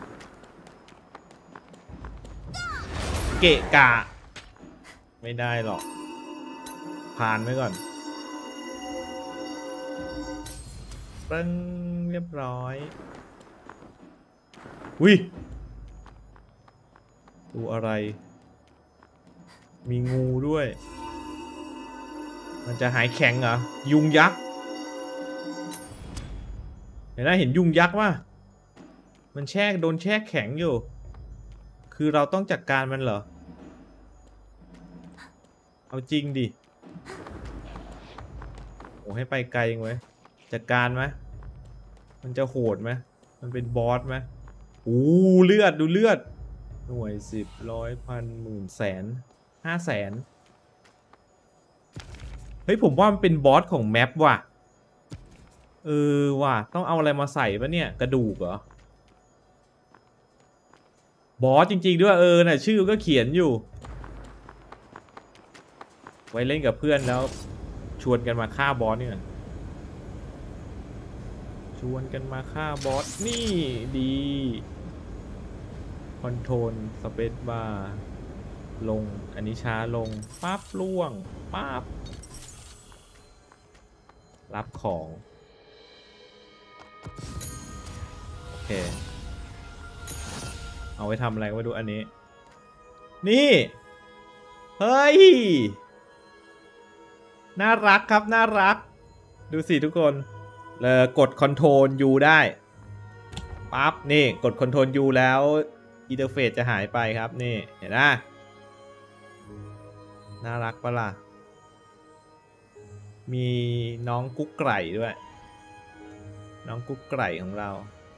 S1: เกะกะไม่ได้หรอกผ่านไว้ก่อนปึ้งเรียบร้อยวิดูอะไรมีงูด้วยมันจะหายแข็งเหรอยุงยักษ์เห็นไหมเห็นยุงยักษ์ป่ะมันแช่โดนแช่แข็งอยู่คือเราต้องจัดการมันเหรอเอาจริงดิโอ้ให้ไปไกลเว้ยจัดการไหมมันจะโหดไหมมันเป็นบอสไหมโอ้เลือดดูเลือดหน่วยสิบร้อยพันหมื่นแสนห้าแสนเฮ้ยผมว่ามันเป็นบอสของแมปว่ะเออว่ะต้องเอาอะไรมาใส่ปะเนี่ยกระดูกเหรอบอสจริงๆด้วยเออน่ะชื่อก็เขียนอยู่ไว้เล่นกับเพื่อนแล้วชวนกันมาฆ่าบอสเนี่ยชวนกันมาฆ่าบอสนี่ดีคอนโทรลสเปซบาร์ลงอันนี้ช้าลงปั๊บล่วงปั๊บรับของโอเคเอาไว้ทำอะไรก็ไม่รู้อันนี้นี่เฮ้ยน่ารักครับน่ารักดูสิทุกคนเลยกดคอนโทรล ยู ได้ปั๊บนี่กดคอนโทรล ยู แล้วอินเทอร์เฟซจะหายไปครับนี่เห็นไหมน่ารักปะล่ะมีน้องกุ๊กไก่ด้วยน้องกุ๊กไก่ของเรา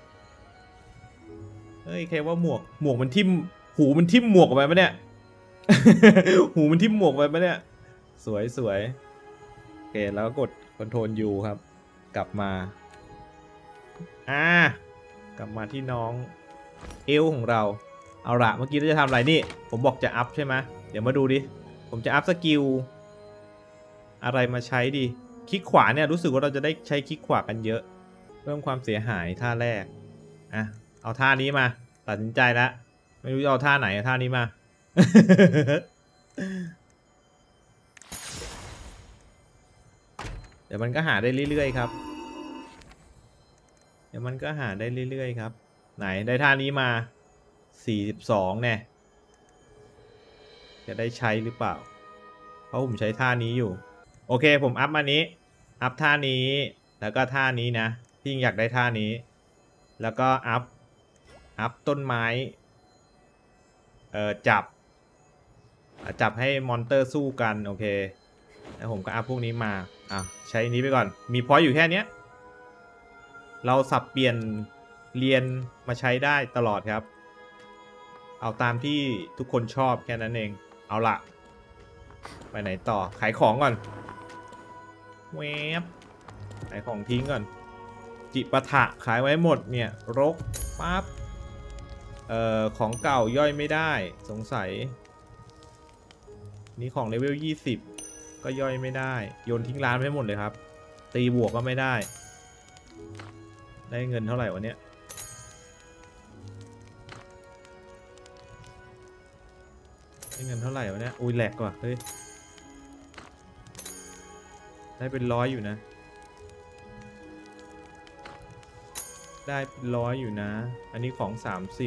S1: เฮ้ยแค่ว่าหมวกหมวกมันทิ่มหูมันทิ่มหมวกออกไปปะเนี่ย หูมันทิ่มหมวกไปปะเนี่ยสวยสวยโอเคแล้วก็กดคอนโทรล ยู ครับกลับมาอ่ากลับมาที่น้องเอลของเราเอาละเมื่อกี้เราจะทำอะไรนี่ผมบอกจะอัพใช่ไหมเดี๋ยวมาดูดิผมจะอัพสกิลอะไรมาใช้ดิคลิกขวาเนี่ยรู้สึกว่าเราจะได้ใช้คลิกขวากันเยอะเพิ่มความเสียหายท่าแรกอ่ะเอาท่านี้มาตัดสินใจแล้วไม่รู้จะเอาท่าไหนท่านี้มา เดี๋ยวมันก็หาได้เรื่อยๆครับเดี๋ยวมันก็หาได้เรื่อยๆครับไหนได้ท่านี้มาสี่สิบสองเนี่ยจะได้ใช้หรือเปล่าเพราะผมใช้ท่านี้อยู่โอเคผมอัพมานี้อัพท่านี้แล้วก็ท่านี้นะที่อยากได้ท่านี้แล้วก็อัพอัพต้นไม้เอ่อจับจับให้มอนเตอร์สู้กันโอเคแล้วผมก็อัพพวกนี้มาอ่ะใช้นี้ไปก่อนมีพอยต์อยู่แค่นี้เราสับเปลี่ยนเรียนมาใช้ได้ตลอดครับเอาตามที่ทุกคนชอบแค่นั้นเองเอาละไปไหนต่อขายของก่อนเวฟขายของทิ้งก่อนจิปาถะขายไว้หมดเนี่ยรกปั๊บเอ่อของเก่าย่อยไม่ได้สงสัยนี่ของเลเวลยี่สิบก็ย่อยไม่ได้โยนทิ้งร้านไปหมดเลยครับตีบวกก็ไม่ได้ได้เงินเท่าไหร่วะเนี่ยไม่เงินเท่าไหร่วะเนี่ยอุ้ยแหลกกว่าเฮ้ยได้เป็นร้อยอยู่นะได้เป็นร้อยอยู่นะอันนี้ของสามสิบ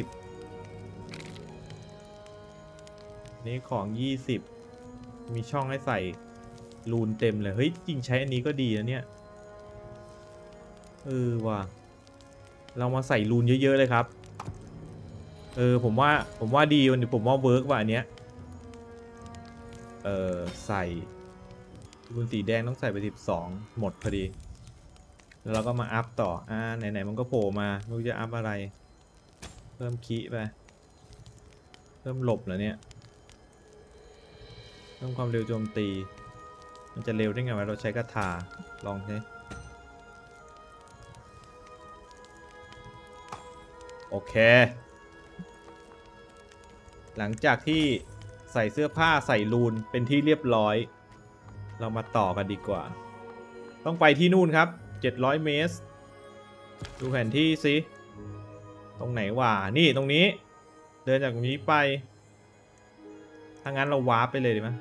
S1: นี่ของยี่สิบมีช่องให้ใส่รูนเต็มเลยเฮ้ยจริงใช้อันนี้ก็ดีนะเนี่ยเออว่ะเรามาใส่รูนเยอะๆเลยครับเออผมว่าผมว่าดีวันนี้ผมว่าเวิร์กว่ะอันเนี้ยเออใส่รูนสีแดงต้องใส่ไปสิบสองหมดพอดีแล้วเราก็มาอัพต่ออ่าไหนๆมันก็โผล่มาไม่รู้จะอัพอะไรเพิ่มคีไปเพิ่มหลบเหรอเนี่ยเพิ่มความเร็วโจมตีมันจะเร็วได้ไงวะเราใช้กระถาลองสิโอเคหลังจากที่ใส่เสื้อผ้าใส่รูนเป็นที่เรียบร้อยเรามาต่อกันดีกว่าต้องไปที่นู่นครับเจ็ดร้อยเมตรดูแผนที่สิตรงไหนวะนี่ตรงนี้เดินจากตรงนี้ไปถ้างั้นเราวาร์ปไปเลยดีไหม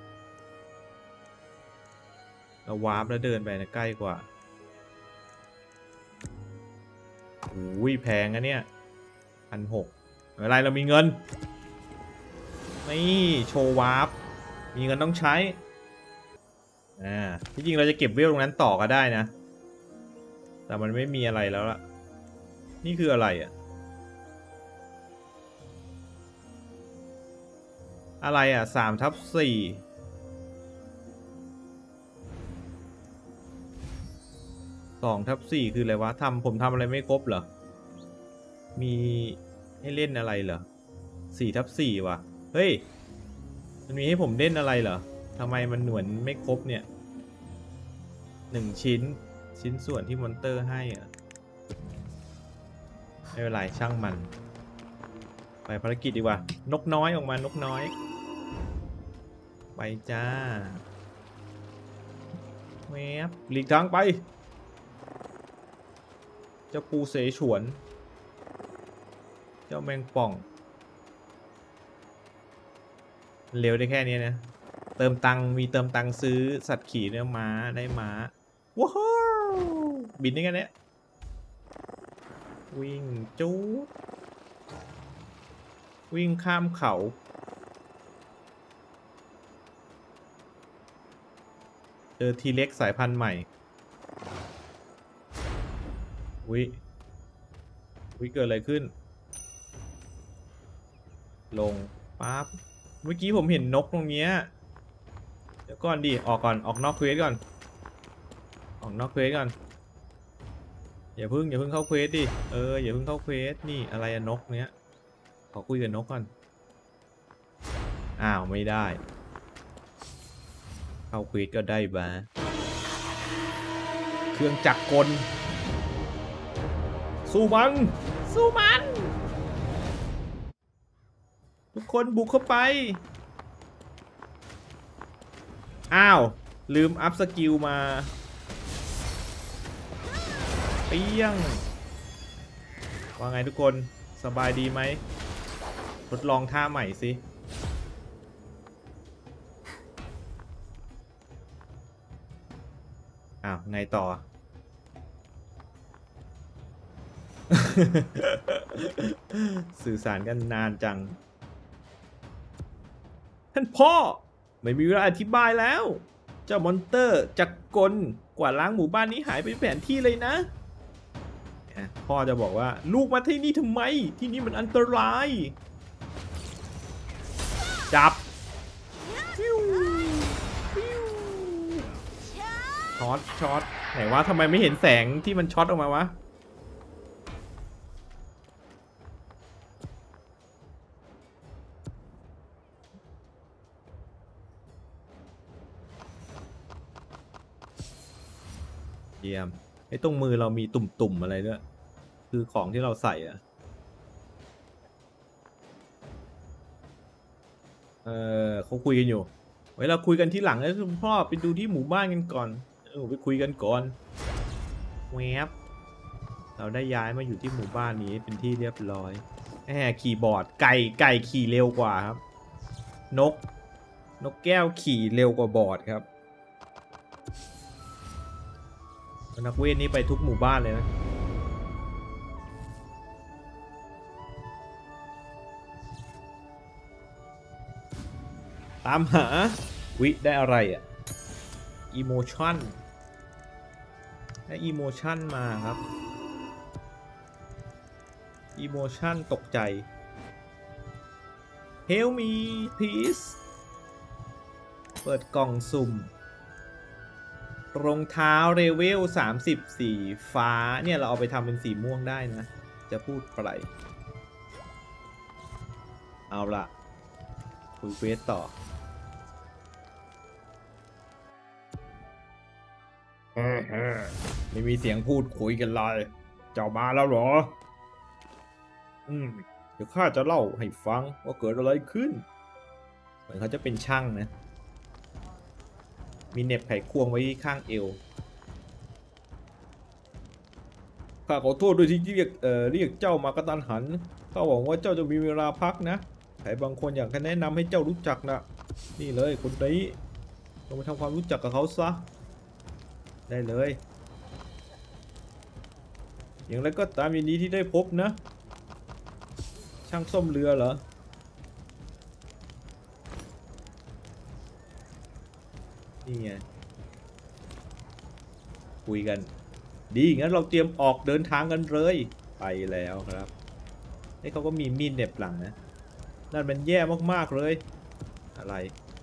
S1: เราวาร์ปแล้วเดินไปนะใกล้กว่าอุ้ยแพงนะเนี่ยพันหกไม่เป็นไรเรามีเงินนี่โชว์วาร์ปมีเงินต้องใช้อ่าที่จริงเราจะเก็บเวลตรงนั้นต่อก็ได้นะแต่มันไม่มีอะไรแล้วล่ะนี่คืออะไรอ่ะอะไรอ่ะสามทับสี่สองทับสี่คืออะไรวะทำผมทำอะไรไม่ครบเหรอมีให้เล่นอะไรเหรอสี่ทับสี่วะเฮ้ยมันมีให้ผมเล่นอะไรเหรอทำไมมันเหมือนไม่ครบเนี่ยหนึ่งชิ้นชิ้นส่วนที่มอนเตอร์ให้อ่ะไม่เป็นไรช่างมันไปภารกิจดีกว่านกน้อยออกมานกน้อยไปจ้าแวบหลีกทางไปเจ้าปูเสฉวนเจ้าแมงป่องเร็วได้แค่นี้นะเติมตังมีเติมตังซื้อสัตว์ขี่เนื้อม้าได้ม้าว้าวบินได้กันเนี้ยวิ่งจู๊ดวิ่งข้ามเขาเจอทีเล็กสายพันธุ์ใหม่วิวิเกิดอะไรขึ้นลงปั๊บเมื่อกี้ผมเห็นนกตรงเนี้ยเดี๋ยวก่อนดิออกก่อนออกนอกเควสก่อนออกนอกเควสก่อนอย่าพึ่งอย่าพึ่งเข้าเควสดิเอออย่าพึ่งเข้าเควสนี่อะไรอะนกเนี้ยขอคุยกับนกก่อนอ้าวไม่ได้เข้าเควสก็ได้บ้าเครื่องจักรกลสู้มันสู้มันทุกคนบุกเข้าไปอ้าวลืมอัพสกิลมาเปี้ยงว่าไงทุกคนสบายดีไหมทดลองท่าใหม่สิอ้าวไงต่อ สื่อสารกันนานจังท่านพ่อไม่มีเวลาอธิบายแล้วเจ้ามอนเตอร์จักรกลกว่าล้างหมู่บ้านนี้หายไปแผนที่เลยนะพ่อจะบอกว่าลูกมาที่นี่ทำไมที่นี่มันอันตรายจับช็อตช็อตไหนวะทำไมไม่เห็นแสงที่มันช็อตออกมาวะเยี่ยมไอ้ตรงมือเรามีตุ่มๆอะไรด้วยคือของที่เราใส่อะเออเขาคุยกันอยู่ไว้เราคุยกันที่หลังแล้วคุณพ่อไปดูที่หมู่บ้านกันก่อนเออไปคุยกันก่อนแวบเราได้ย้ายมาอยู่ที่หมู่บ้านนี้เป็นที่เรียบร้อยแหมคีย์บอร์ดไก่ไก่ขี่เร็วกว่าครับนกนกแก้วขี่เร็วกว่าบอดครับนักเวทนี้ไปทุกหมู่บ้านเลยนะตามหาวิได้อะไรอ่ะอีโมชั่นได้อีโมชั่นมาครับอีโมชั่นตกใจ Help me please เปิดกล่องสุ่มรองเท้าเรเวลสามสิบสีฟ้าเนี่ยเราเอาไปทำเป็นสีม่วงได้นะจะพูดไปเอาละคุยเฟสต่อไม่มีเสียงพูดคุยกันเลยเจ้ามาแล้วเหรออืมเดี๋ยวข้าจะเล่าให้ฟังว่าเกิดอะไรขึ้นเหมือนเขาจะเป็นช่างนะมีเน็บไขควงไว้ข้างเอวข้าขอโทษด้วยที่เรียกเอ่อเรียกเจ้ามากระตันหันข้าหวังว่าเจ้าจะมีเวลาพักนะใครบางคนอยากจะแนะนำให้เจ้ารู้จักนะนี่เลยคนนี้ลองไปทำความรู้จักกับเขาซะได้เลยอย่างไรก็ตามยินดีที่ได้พบนะช่างซ่อมเรือเหรอนี่ไงคุยกันดีงั้นเราเตรียมออกเดินทางกันเลยไปแล้วครับนี่เขาก็มีมีดเหน็บหลังนะนั่นมันแย่มากๆเลยอะไร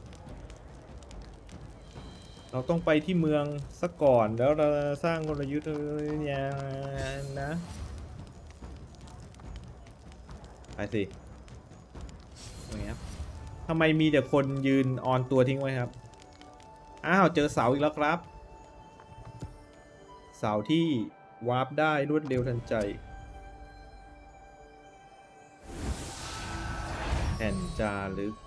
S1: เราต้องไปที่เมืองซะก่อนแล้วเราสร้างกลยุทธ์เนี่ยนะไปสิครับทำไมมีแต่คนยืนออนตัวทิ้งไว้ครับอ้าวเจอเสาอีกแล้วครับเสาที่วาร์ปได้รวดเร็วทันใจแผ่นจารึก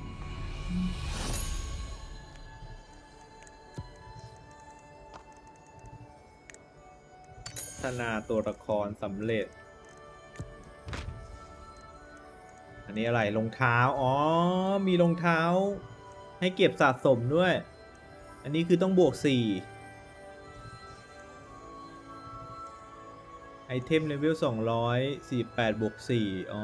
S1: พัฒนาตัวละครสำเร็จอันนี้อะไรรองเท้าอ๋อมีรองเท้าให้เก็บสะสมด้วยอันนี้คือต้องบวกสี่ไอเทมเลเวลสองร้อยสี่สิบแปดบวกสี่อ๋อ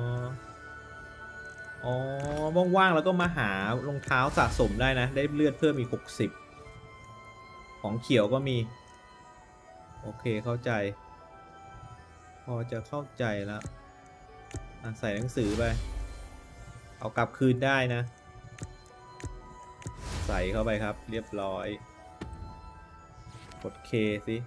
S1: อ๋อว่างๆแล้วก็มาหารองเท้าสะสมได้นะได้เลือดเพิ่มอีกหกสิบของเขียวก็มีโอเคเข้าใจพอจะเข้าใจแล้วใส่หนังสือไปเอากลับคืนได้นะใส่เข้าไปครับเรียบร้อยกด K สิ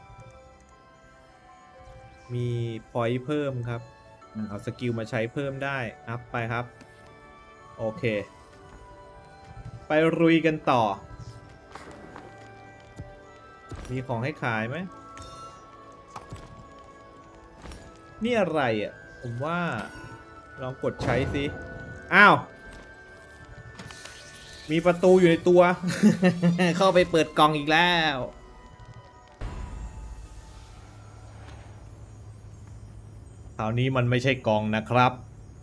S1: มีพอยต์เพิ่มครับเอาสกิลมาใช้เพิ่มได้อัพไปครับโอเคไปรุยกันต่อมีของให้ขายไหมนี่อะไรอ่ะผมว่าลองกดใช้สิอ้าวมีประตูอยู่ในตัว เข้าไปเปิดกล่องอีกแล้วคราวนี้มันไม่ใช่กล่องนะครับ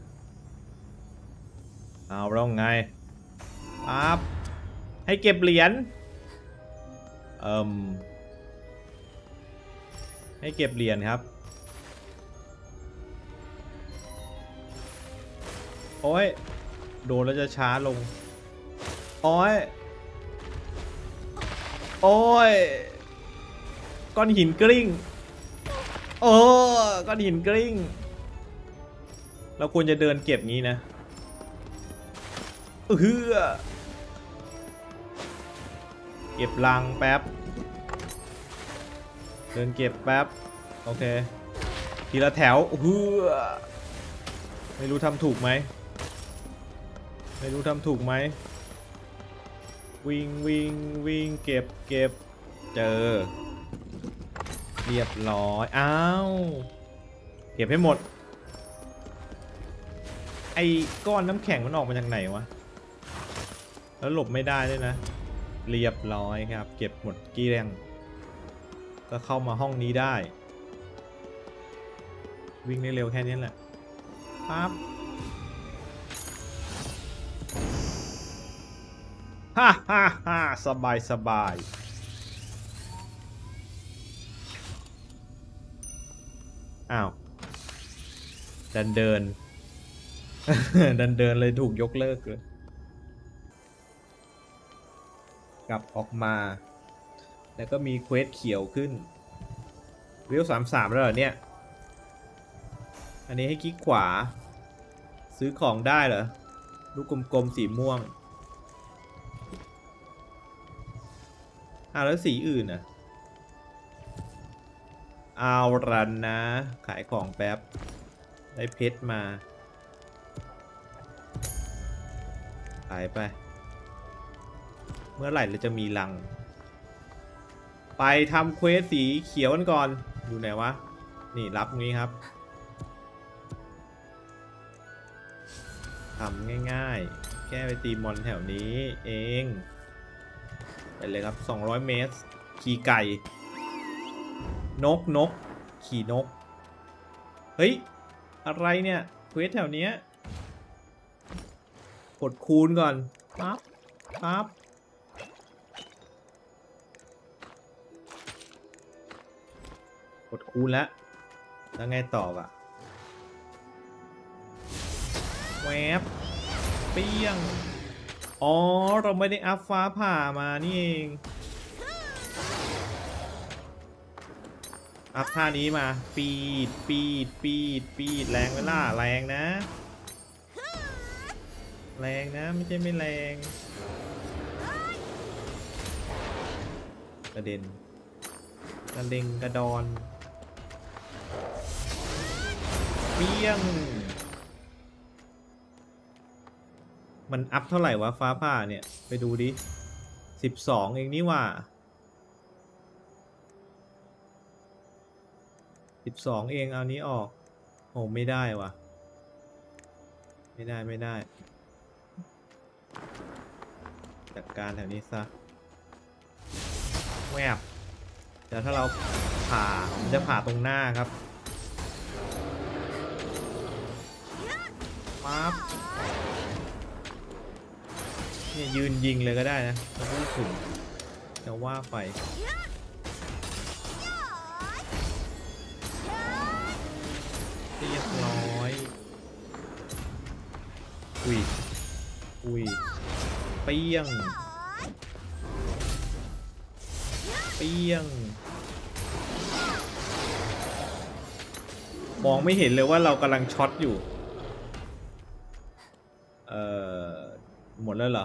S1: เอาแล้วไงปั๊บให้เก็บเหรียญเอ่มให้เก็บเหรียญครับโอ้ยโดนแล้วจะช้าลงโอ้ยโอ้ยก้อนหินกลิ้งโอ้ก้อนหินกลิ้งเราควรจะเดินเก็บงี้นะเออเก็บลังแป๊บเดินเก็บแป๊บโอเคทีละแถวเออไม่รู้ทำถูกไหมไม่รู้ทำถูกไหมวิ่งวิ่งวิ่งเก็บเก็บเจอเรียบร้อยอ้าวเก็บให้หมดไอ้ก้อนน้ำแข็งมันออกมาจากไหนวะแล้วหลบไม่ได้ด้วยนะเรียบร้อยครับเก็บหมดเกลี้ยงก็เข้ามาห้องนี้ได้วิ่งได้เร็วแค่นี้แหละปั๊บฮ่าฮ่าฮ่าสบายสบายอ้าวดันเดิน ดันเดินเลยถูกยกเลิกเลยกลับออกมาแล้วก็มีเควสเขียวขึ้นเวลสามสามแล้วเหรอเนี่ยอันนี้ให้คลิกขวาซื้อของได้เหรอลูกกลมๆสีม่วงอ้าวแล้วสีอื่นอ่ะเอารันนะขายของแป๊บได้เพชรมาขายไปเมื่อไหร่เราจะมีลังไปทำเควสสีเขียวกันก่อนอยู่ไหนวะนี่รับตรงนี้ครับทำง่ายๆแค่ไปตีมอนแถวนี้เองไปเลยครับสองร้อยเมตรขี่ไก่นกนกขี่นกเฮ้ยอะไรเนี่ยเควสแถวเนี้ยกดคูณก่อนปั๊บปั๊บกดคูณแล้วแล้วไงต่ออ่ะแวบเปี้ยงอ๋อเราไม่ได้อัพฟ้าผ่ามานี่เองอัพท่านี้มาปีดปีดปีดปีดแรงเวล่าแรงนะแรงนะไม่ใช่ไม่แรงกระเด็นกระเด็งกระดอนเปี้ยงมันอัพเท่าไหร่วะฟ้าผ่าเนี่ยไปดูดิสิบสองเองนี่ว่าสิบสองเองเอานี้ออกโอ้ไม่ได้วะไม่ได้ไม่ได้จัดการแถวนี้ซะแวบเดี๋ยวถ้าเราผ่ามันจะผ่าตรงหน้าครับปั๊บเนี่ยยืนยิงเลยก็ได้นะถ้าพูดถึงจะว่าไปเรียบร้อยอุ้ยอุ้ยเปี้ยงเปี้ยงมองไม่เห็นเลยว่าเรากำลังช็อตอยู่เอ่อหมดแล้วเหรอ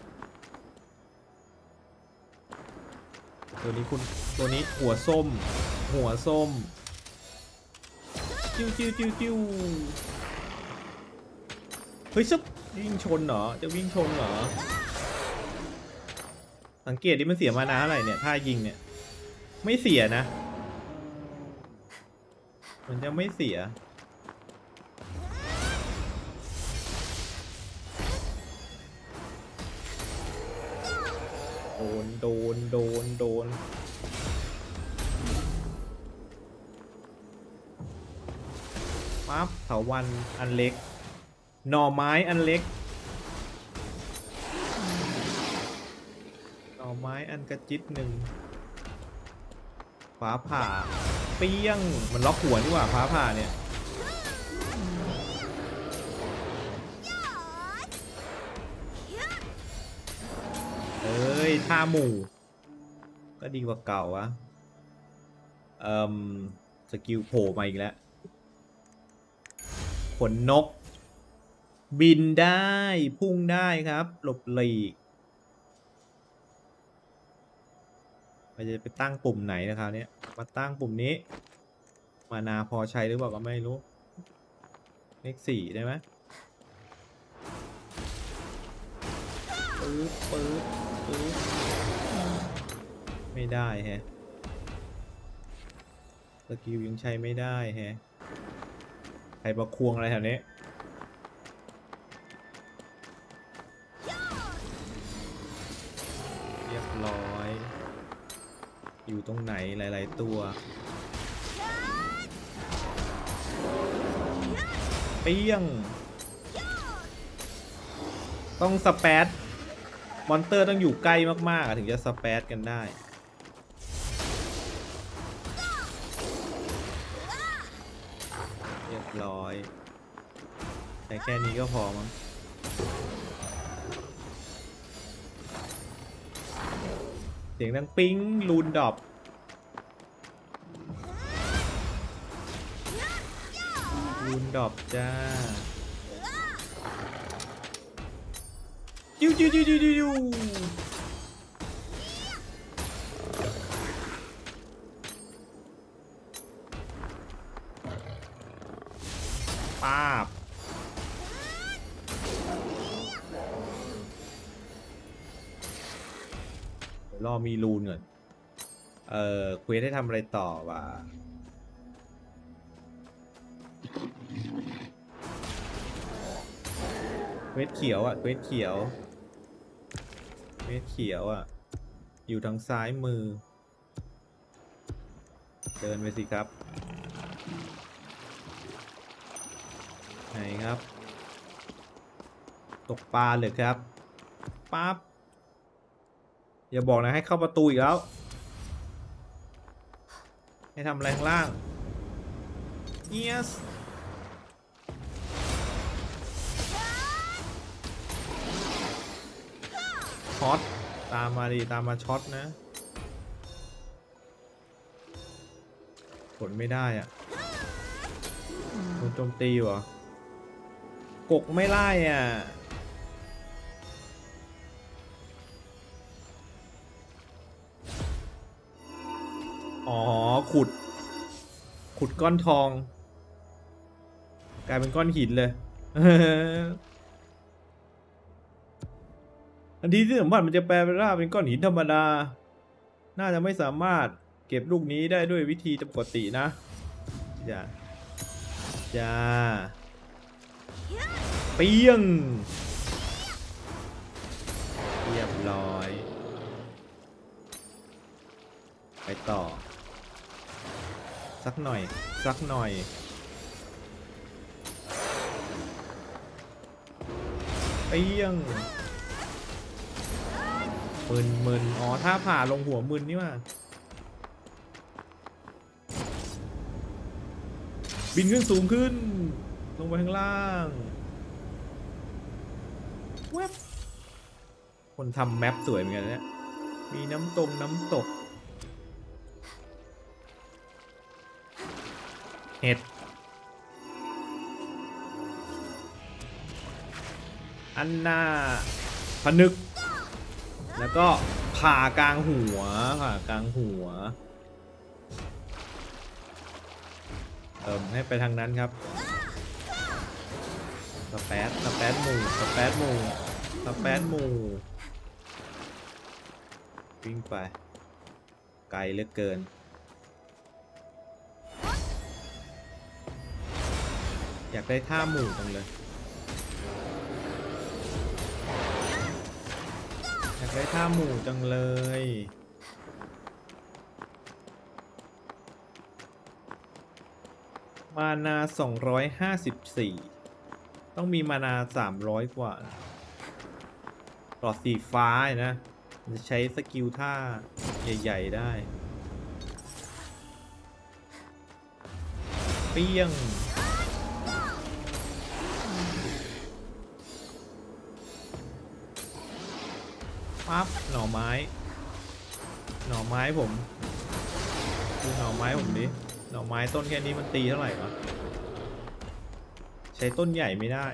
S1: ตัวนี้คุณตัวนี้หัวส้มหัวส้มจิ้วจิ้วจิ้วจิ้วเฮ้ยซึบวิ่งชนเหรอจะวิ่งชนเหรอสังเกตดิมันเสียมานาเท่าไหร่เนี่ยถ้ายิงเนี่ยไม่เสียนะมันจะไม่เสียโดนโดนโดนโดนปั๊บเถาวัลย์อันเล็กหน่อไม้อันเล็กหน่อไม้อันกระจิตหนึ่งฟ้าผ่าเปี้ยงมันล็อกหัวนี่หว่าฟ้าผ่าเนี่ยเอ้ยท่าหมู่ก็ดีกว่าเก่าวะเอ่มสกิลโผล่มาอีกแล้วขนนกบินได้พุ่งได้ครับหลบหลีกเราจะไปตั้งปุ่มไหนนะครับเนี่ยมาตั้งปุ่มนี้มานาพอใช้หรือเปล่าก็ไม่รู้เลขสี่ได้ไหมปื๊ดปื๊ดปื๊ดไม่ได้แฮะสกิลยังใช้ไม่ได้แฮะใครประควงอะไรแถวนี้เรียบร้อยอยู่ตรงไหนหลายๆตัวเปี้ยงต้องสเปซมอนเตอร์ต้องอยู่ใกล้มากๆถึงจะสเปซกันได้เรียบร้อยแต่แค่นี้ก็พอมั้งเสียงดังปิ๊งลูนดรอปลูนดรอปจ้ายูยูยูยูยูยูป้าบเดี๋ยวรอมีรูนก่อนเอ่อเควสให้ทำอะไรต่อวะเควสเขียวอ่ะเควสเขียวเควสเขียวอ่ะอยู่ทางซ้ายมือเดินไปสิครับไหนครับตกปลาเลยครับปั๊บอย่าบอกนะให้เข้าประตูอีกแล้วให้ทำแรงล่าง yes ช็อตตามมาดีตามมาช็อตนะกดไม่ได้อ่ะโดนโจมตีวะกกไม่ไล่อ่ะอ๋อขุดขุดก้อนทองกลายเป็นก้อนหินเลยอันที่ที่สมบัติมันจะแปลเป็นร่างเป็นก้อนหินธรรมดาน่าจะไม่สามารถเก็บลูกนี้ได้ด้วยวิธีปกตินะจ้าจ้าเปี้ยงเรียบร้อยไปต่อสักหน่อยสักหน่อยเปี้ยงมึนมึนอ๋อถ้าผ่าลงหัวมึนนี่ว่าบินขึ้นสูงขึ้นลงไปข้างล่างแวบคนทำแมปสวยเหมือนกันเนี่ยมีน้ำตรงน้ำตกเห็ดอันน่าผนึกแล้วก็ผ่ากลางหัวผ่ากลางหัวเติมให้ไปทางนั้นครับสเปซสเปซหมู่สเปซหมู่สเปซหมู่วิ่งไปไกลเหลือเกินอยากได้ท่าหมู่จังเลยอยากได้ท่าหมู่จังเลยมานาสองร้อยห้าสิบสี่ต้องมีมานาสามร้อยกว่าหลอดสีฟ้านะจะใช้สกิลท่าใหญ่ๆได้เปี้ยงปั๊บหน่อไม้หน่อไม้ผมดูหน่อไม้ผมดิหน่อไม้ต้นแค่นี้มันตีเท่าไหร่วะใช้ต้นใหญ่ไม่ได้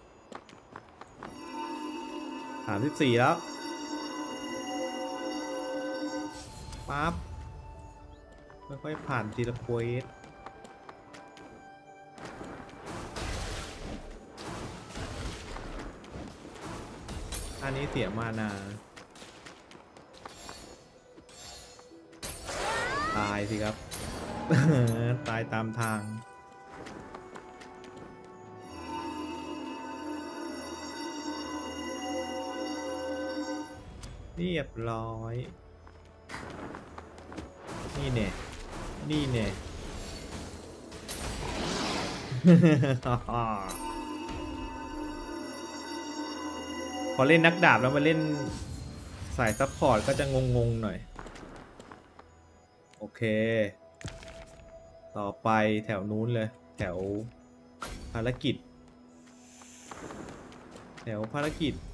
S1: สามสิบสี่แล้วปั๊บค่อยๆผ่านทีละเควสอันนี้เสียมานาตายสิครับ ตายตามทางเรียบร้อยนี่เนี่ยนี่เนี่ย พอเล่นนักดาบแล้วมาเล่นสายซัพพอร์ตก็จะงงๆหน่อยโอเคต่อไปแถวนู้นเลยแถวภารกิจแถวภารกิจ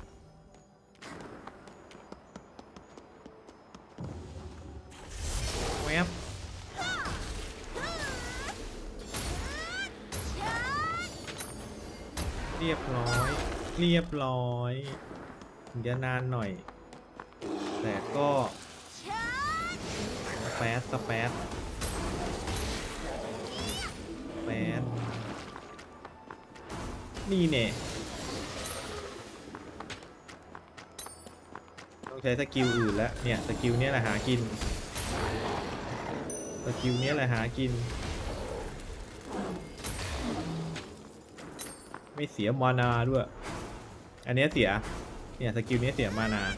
S1: แวบเรียบร้อยเรียบร้อยจะนานหน่อยแต่ก็สแปซสแปซสแปซนี่เนี่ยต้องใช้สกิลอื่นแล้วเนี่ยสกิลเนี้ยแหละหากินสกิลเนี้ยแหละหากินไม่เสียมานาด้วยอันนี้เสียเนี่ยสกิลนี้เสียมานา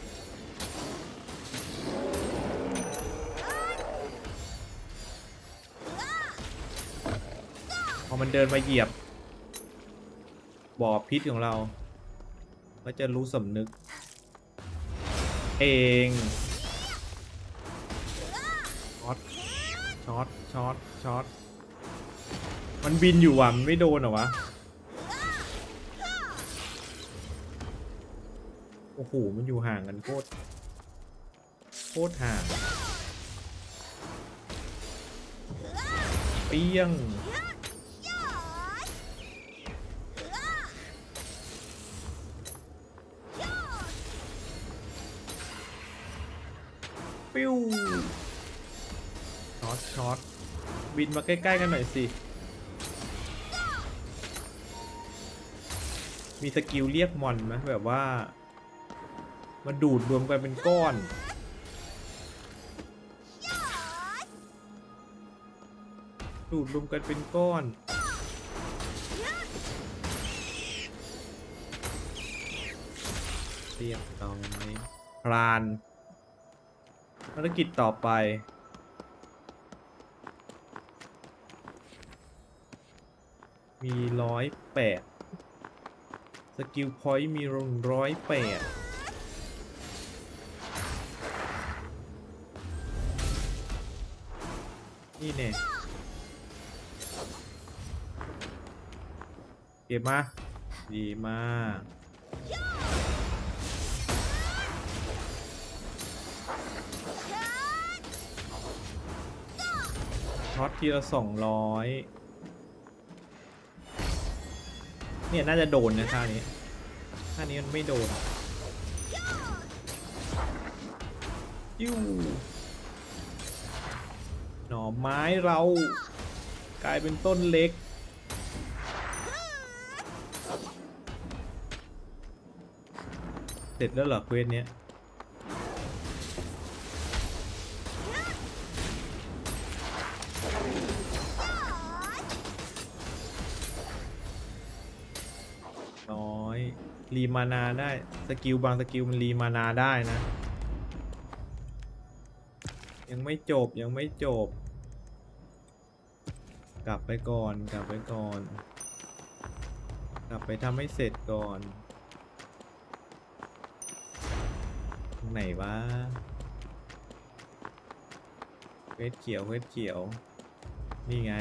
S1: พอมันเดินมาเหยียบบ่อพิษของเราก็จะรู้สำนึกเองช็อตช็อตช็อตช็อตมันบินอยู่ว่ะมันไม่โดนเหรอวะโอ้โหมันอยู่ห่างกันโคตรโคตรห่างเปี้ยงปิ้วช็อตช็อตบินมาใกล้ๆกันหน่อยสิมีสกิลเรียกมอนไหมแบบว่ามาดูดรวมกันเป็นก้อนดูดรวมกันเป็นก้อนเรียบร้อยพรานภารกิจต่อไปมีร้อยแปดสกิลพอยต์มีร้อยแปดนี่เนี่ยเก็บมาดีมากช็อตทีละสองร้อยเนี่ยน่าจะโดนนะท่านี้ท่านี้มันไม่โดนยิ้วหน่อไม้เรากลายเป็นต้นเล็กเสร็จแล้วเหรอเควสเนี้ยน้อยรีมานาได้สกิลบางสกิลมันรีมานาได้นะยังไม่จบยังไม่จบกลับไปก่อนกลับไปก่อนกลับไปทำให้เสร็จก่อนตรงไหนวะเวทเขียวเวทเขียวนี่ไง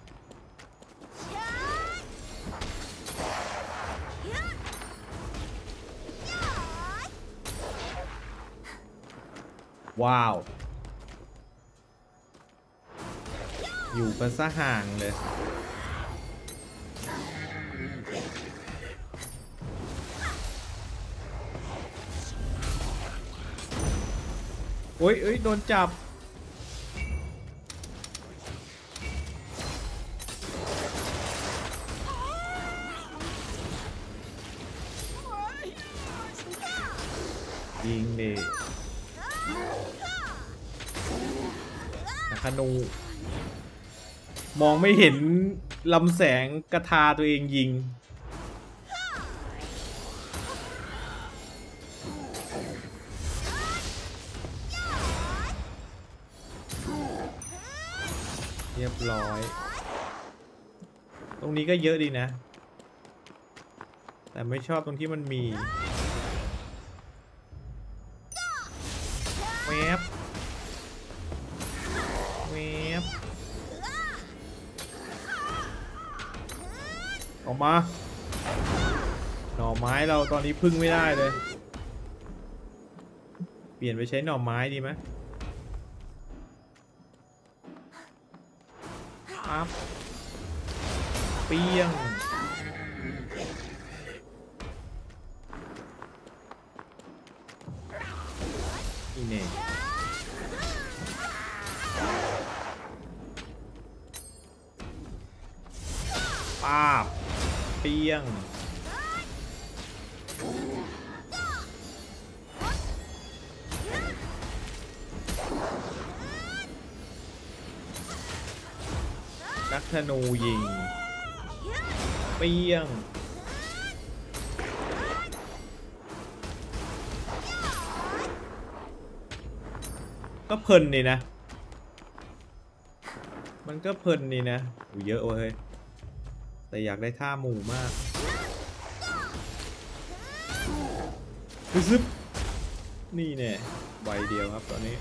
S1: ว้าวอยู่กันซะห่างเลยโอ้ยเอ้ยโดนจับยิงดิธนูมองไม่เห็นลำแสงกระทาตัวเองยิงเรียบร้อยตรงนี้ก็เยอะดีนะแต่ไม่ชอบตรงที่มันมีเวฟเวฟออกมาหน่อไม้เราตอนนี้พึ่งไม่ได้เลยเปลี่ยนไปใช้หน่อไม้ดีไหมปั๊บเปี้ยงนี่เน่ป้าบเปี้ยงนักธนูยิงเปี้ยงก็เพลินนี่นะมันก็เพลินนี่นะเยอะเว้ยแต่อยากได้ท่าหมู่มากซึบนี่แน่ใบเดียวครับตอนนี้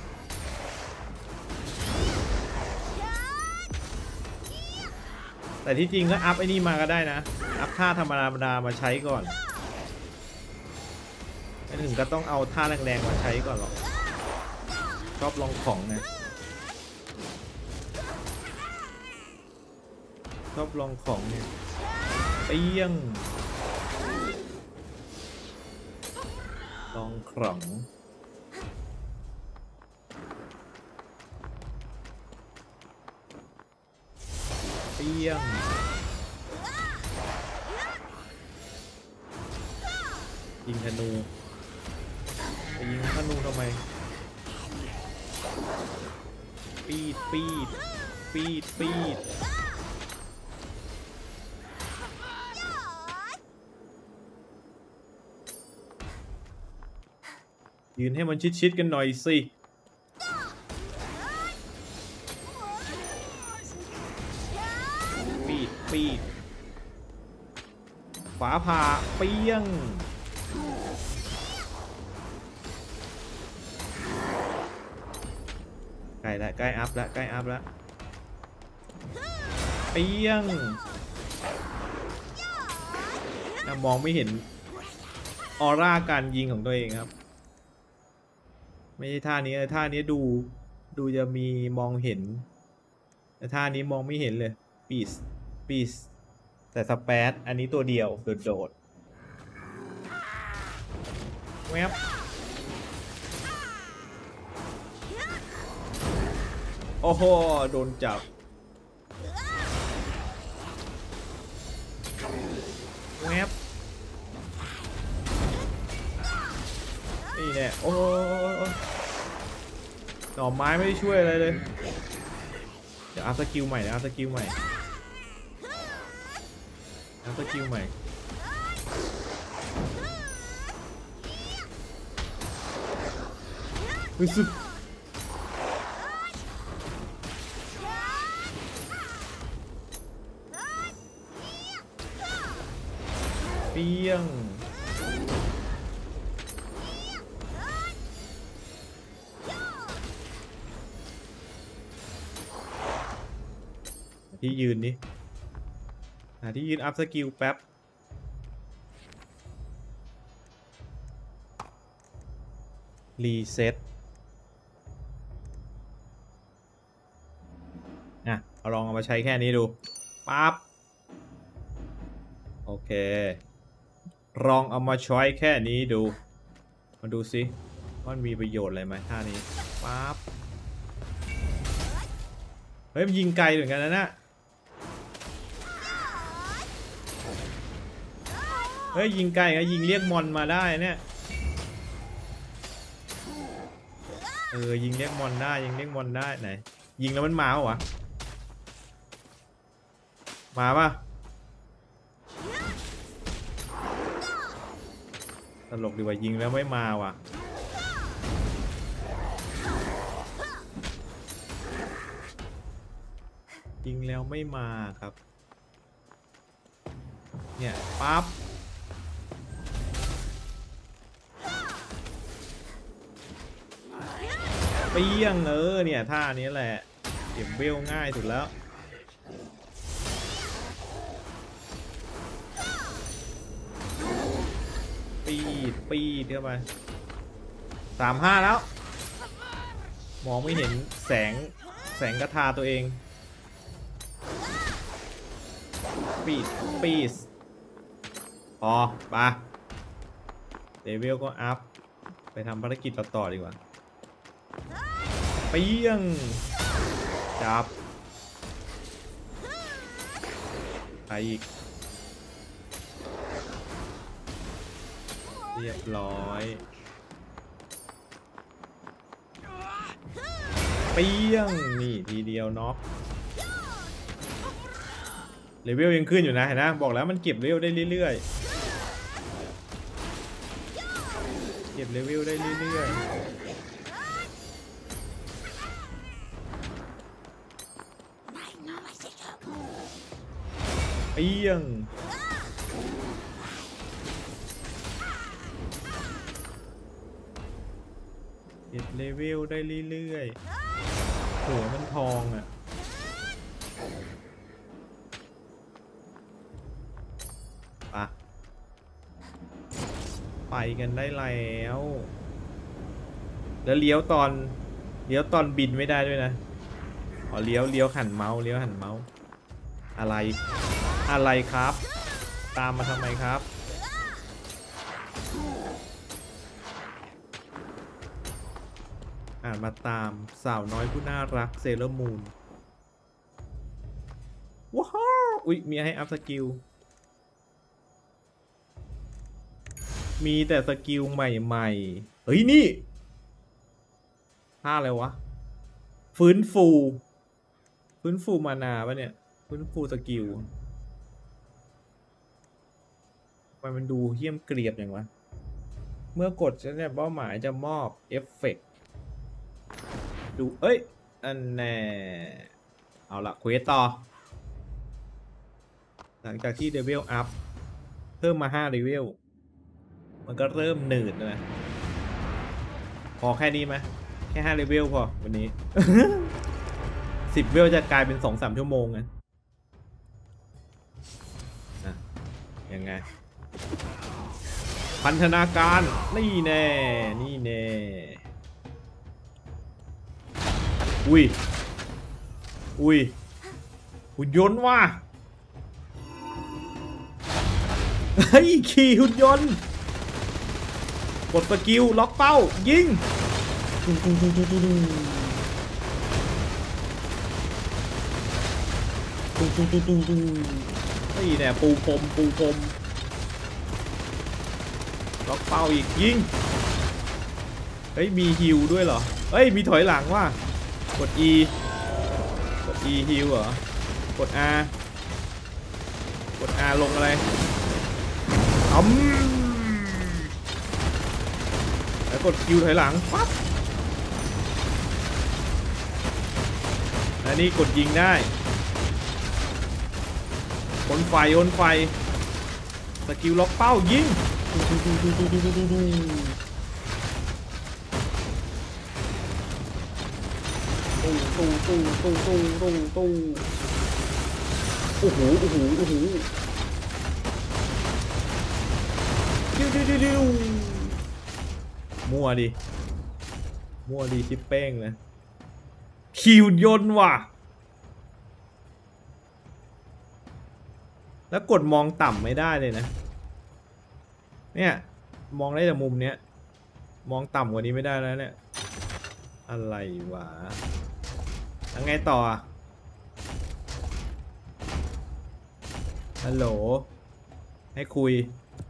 S1: แต่ที่จริงก็อัพไอ้นี่มาก็ได้นะอัพท่าธรรมดาธรรมดามาใช้ก่อนไม่ถึงก็ต้องเอาท่าแรงๆมาใช้ก่อนหรอกชอบลองของไงชอบลองของเนี่ยเปี้ยงลองของเปี้ยงยิงธนูไปยิงธนูทำไมปีดปีดปีดปีดยืนให้มันชิดๆกันหน่อยสิปีดปีดฝาผ่าเปี้ยงใกล้แล้วใกล้อัพแล้วใกล้อัพแล้วเปี้ยงมองไม่เห็นออร่าการยิงของตัวเองครับไม่ใช่ท่านี้ท่านี้ดูดูจะมีมองเห็นแต่ท่านี้มองไม่เห็นเลยปีสปีสแต่สเปซอันนี้ตัวเดียวโดดๆแวบโอ้โหโดนจับแวบนี่แน่โอ้หน่อไม้ไม่ได้ช่วยอะไรเลยเดี๋ยวอัพสกิลใหม่นะอัพสกิลใหม่อัพสกิลใหม่รู้สึกเปี้ยงที่ยืนนี่หาที่ยืนอัพสกิลแป๊บรีเซ็ตอ่ะเอาลองเอามาใช้แค่นี้ดูปั๊บโอเคลองเอามาใช้แค่นี้ดูมาดูสิว่ามันมีประโยชน์อะไรไหมท่านี้ปั๊บเฮ้ยมันยิงไกลเหมือนกันนะน่ะเฮ้ยยิงไกลก็ยิงเรียกมอนมาได้เนี่ยเออยิงเรียกมอนได้ยิงเรียกมอนได้ไหนยิงแล้วมันมาเหรอวะมาป่ะตลกดีว่ายิงแล้วไม่มาว่ะยิงแล้วไม่มาครับเนี่ยปั๊บเปี้ยงเออเนี่ยท่านี้แหละเก็บเวลง่ายสุดแล้วปีดปีดเข้าไปสามห้าแล้วมองไม่เห็นแสงแสงกระทาตัวเองปีดปีดพอปะเลเวลก็อัพไปทำภารกิจต่อดีกว่าเปี้ยงจับใครอีกเรียบร้อยเปี้ยงนี่ทีเดียวน็อกเลเวลยังขึ้นอยู่นะเห็นนะบอกแล้วมันเก็บเลเวลได้เรื่อยๆเก็บเลเวลได้เรื่อยๆเปี้ยงเก็บเลเวลได้เรื่อยๆหัวมันทองอ่ะปะไปกันได้แล้วแล้วเลี้ยวตอนเลี้ยวตอนบินไม่ได้ด้วยนะอ๋อเลี้ยวเลี้ยวหันเมาส์เลี้ยวหันเมาส์อะไรอะไรครับตามมาทำไมครับอ่านมาตามสาวน้อยผู้น่ารักเซเลอร์มูนว้าวอุ๊ยมีให้อัพสกิลมีแต่สกิลใหม่ๆเฮ้ยนี่ท่าอะไรวะฟื้นฟูฟื้นฟูมานาปะเนี่ยฟื้นฟูสกิลมันมันดูเหี้ยมเกลียบอย่างวะเมื่อกดจะเนี่ยเป้าหมายจะมอบเอฟเฟกต์ดูเอ้ยอันแน่เอาละเควสต่อหลังจากที่เลเวลอัพเพิ่มมาห้าเลเวลมันก็เริ่มหนืดนะพอแค่นี้ไหมแค่ห้าเลเวลพอวันนี้ สิบเวลจะกลายเป็นสองสามชั่วโมงไงนะยังไงพันธนาการนี่แน่นี่แน่อุ้ยอุ้ยหุ่นยนต์ว่ะเฮ้ยขี่หุ่นยนต์กดสกิลล็อกเป้ายิงตุ้งตุ้งตุ้งตุ้งตุ้งตุ้งตุ้งตุ้งตุ้งตุ้งนี่แน่ปูพรมปูพรมล็อกเป้าอีกยิงเฮ้ยมีฮิวด้วยเหรอเฮ้ยมีถอยหลังว่ะกด E กด E ฮิวเหรอกด R กด R ลงอะไรอืมแล้วกด Q ถอยหลังปั๊บอันนี้กดยิงได้คนไฟคนไฟสกิลล็อกเป้ายิงตู้ตู้ตู้ตู้ตู้ตู้ตู้โอ้โหโอ้โหโอ้โหดิวดิวดิวดิวมั่วดิมั่วดิชิปเป้งเลยคิวยนต์ว่ะแล้วกดมองต่ำไม่ได้เลยนะเนี่ยมองได้แต่มุมเนี้ยมองต่ำกว่านี้ไม่ได้แล้วเนี่ยอะไรวะยังไงต่อฮัลโหลให้คุย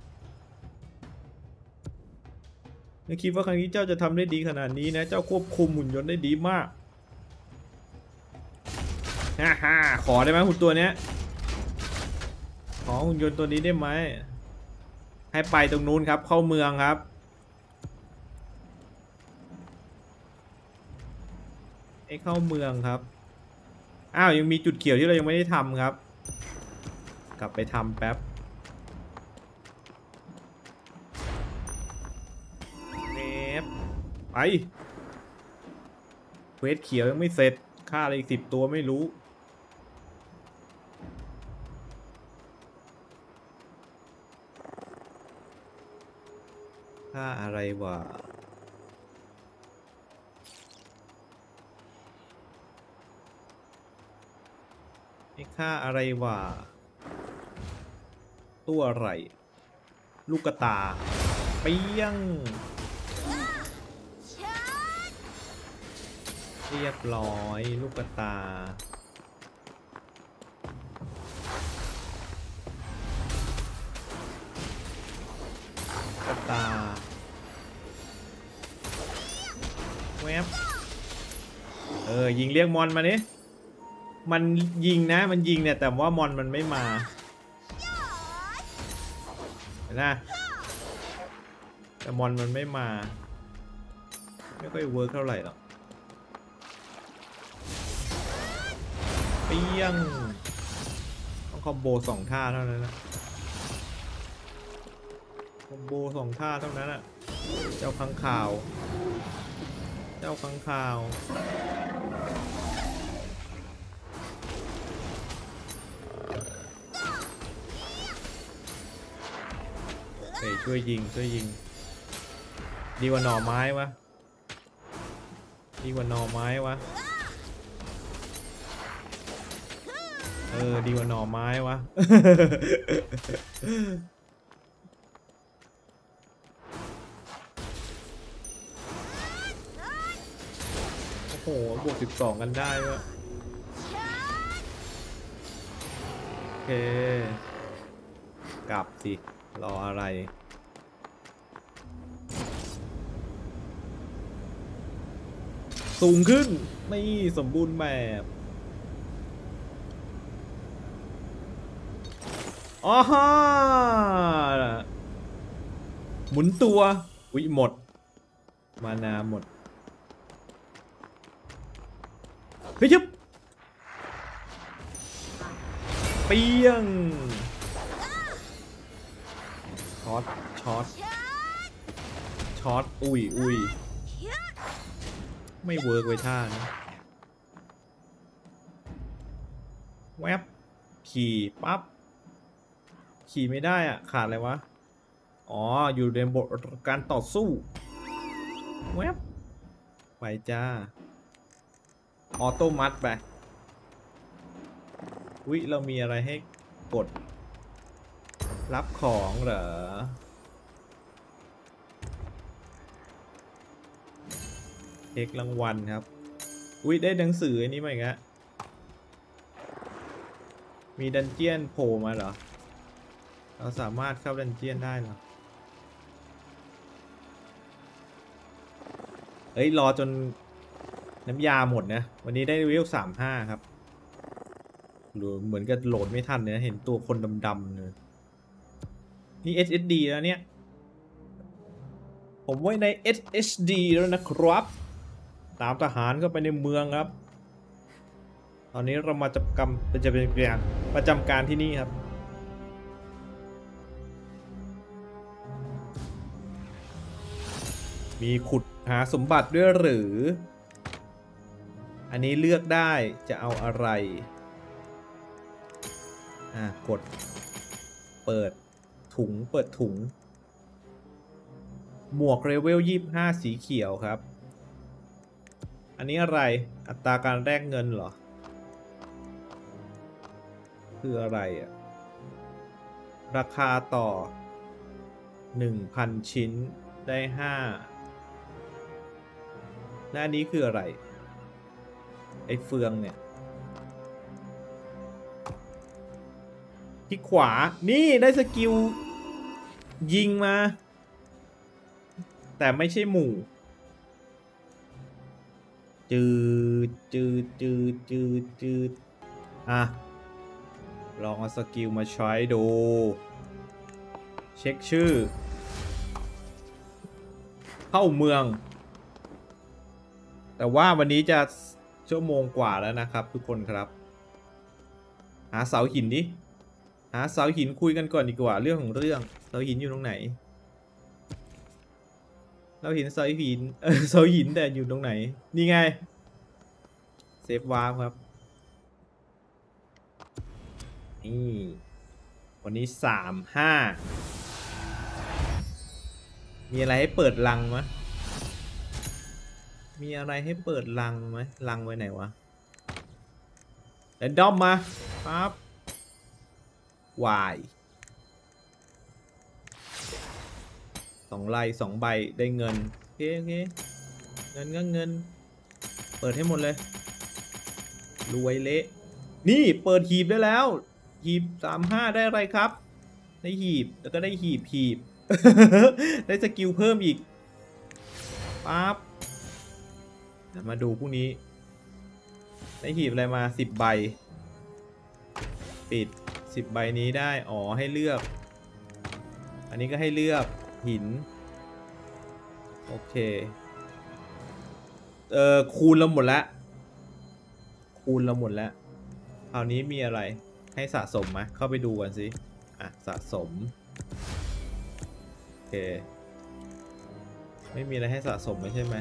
S1: ไม่คิดว่าครั้งนี้เจ้าจะทำได้ดีขนาดนี้นะเจ้าควบคุมหุ่นยนต์ได้ดีมากฮ่าฮ่าขอได้ไหมหุ่นตัวเนี้ยขอหุ่นยนต์ตัวนี้ได้ไหมให้ไปตรงนู้นครับเข้าเมืองครับให้เข้าเมืองครับอ้าวยังมีจุดเขียวที่เรายังไม่ได้ทำครับกลับไปทำแป๊บเนฟไปเควสเขียวยังไม่เสร็จฆ่าอะไรอีกสิบตัวไม่รู้ฆ่าอะไรวะนี่ฆ่าอะไรวะตัวอะไรลูกกระตาเปี้ยงเรียบร้อยลูกกระตากระตาแวบเออยิงเรียกมอนมาดิมันยิงนะมันยิงเนี่ยแต่ว่ามอนมันไม่มาเห็นไหมแต่มอนมันไม่มาไม่ค่อยเวิร์กเท่าไหร่หรอกเปี้ยงต้องคอมโบสองท่าเท่านั้นนะคอมโบสองท่าเท่านั้นอะเจ้าค้างคาวเจ้าค้างคาวเฮ้ยช่วยยิงช่วยยิงดีกว่าหน่อไม้วะดีกว่าหน่อไม้วะเออดีกว่าหน่อไม้วะ โอ้โหบวกสิบสองกันได้วะโอเคกลับสิรออะไรสูงขึ้นไม่สมบูรณ์แบบอ๋อฮะหมุนตัวอุ๊ยหมดมานาหมดเฮ้ยยึบเปี้ยงช็อตช็อตช็อตอุ้ยอุ้ยไม่เวิร์กไว้ท่านะแวบขี่ปั๊บขี่ไม่ได้อ่ะขาดอะไรวะอ๋ออยู่ในบทการต่อสู้แวบไปจ้าออโต้มัดไปวิเรามีอะไรให้กดรับของเหรอเช็ครางวัลครับวิได้หนังสืออันนี้มาอีกแล้วมีดันเจียนโผล่มาเหรอเราสามารถเข้าดันเจียนได้เหรอเอ้ยรอจนน้ำยาหมดนะวันนี้ได้เลเวลสามห้าครับหรือเหมือนกับโหลดไม่ทันเนี่ยเห็นตัวคนดำๆเลยนี่ เอส เอส ดี แล้วเนี่ยผมไว้ใน เอส เอส ดี แล้วนะครับตามทหารเข้าไปในเมืองครับตอนนี้เรามาจับกรรมจะเป็นการประจำการที่นี่ครับมีขุดหาสมบัติด้วยหรืออันนี้เลือกได้จะเอาอะไรอ่ะกดเปิดถุงเปิดถุงหมวกเลเวลยี่สิบห้าสีเขียวครับอันนี้อะไรอัตราการแลกเงินเหรอคืออะไรอ่ะราคาต่อ หนึ่งพัน ชิ้นได้ห้าและอันนี้คืออะไรไอ้เฟืองเนี่ยที่ขวานี่ได้สกิลยิงมาแต่ไม่ใช่หมู่จืดจืดจืดจืดจืดอ่ะลองเอาสกิลมาใช้ดูเช็คชื่อเข้าเมืองแต่ว่าวันนี้จะชั่วโมงกว่าแล้วนะครับทุกคนครับหาเสาหินดิหาเสาหินคุยกันก่อนดีกว่าเรื่องของเรื่องเสาหินอยู่ตรงไหนเราเห็นเสาหินเออเสาหินแต่อยู่ตรงไหนนี่ไงฟวาร์ปครับนี่วันนี้สามห้ามีอะไรให้เปิดลังไหมมีอะไรให้เปิดลังไหมลังไว้ไหนวะแรนดอมมาปั๊บวายสองไลสองใบได้เงินโอเคโอเคเงินก็เงินเปิดให้หมดเลยรวยเละนี่เปิดหีบได้แล้วหีบสามห้าได้อะไรครับได้หีบแล้วก็ได้หีบหีบ ได้สกิลเพิ่มอีกปั๊บมาดูพวกนี้ได้หีบอะไรมาสิบใบปิดสิบใบนี้ได้อ๋อให้เลือกอันนี้ก็ให้เลือกหินโอเคเออคูณเราหมดแล้วคูณเราหมดแล้วคราวนี้มีอะไรให้สะสมไหมเข้าไปดูกันสิอ่ะสะสมโอเคไม่มีอะไรให้สะสมไม่ใช่ไหม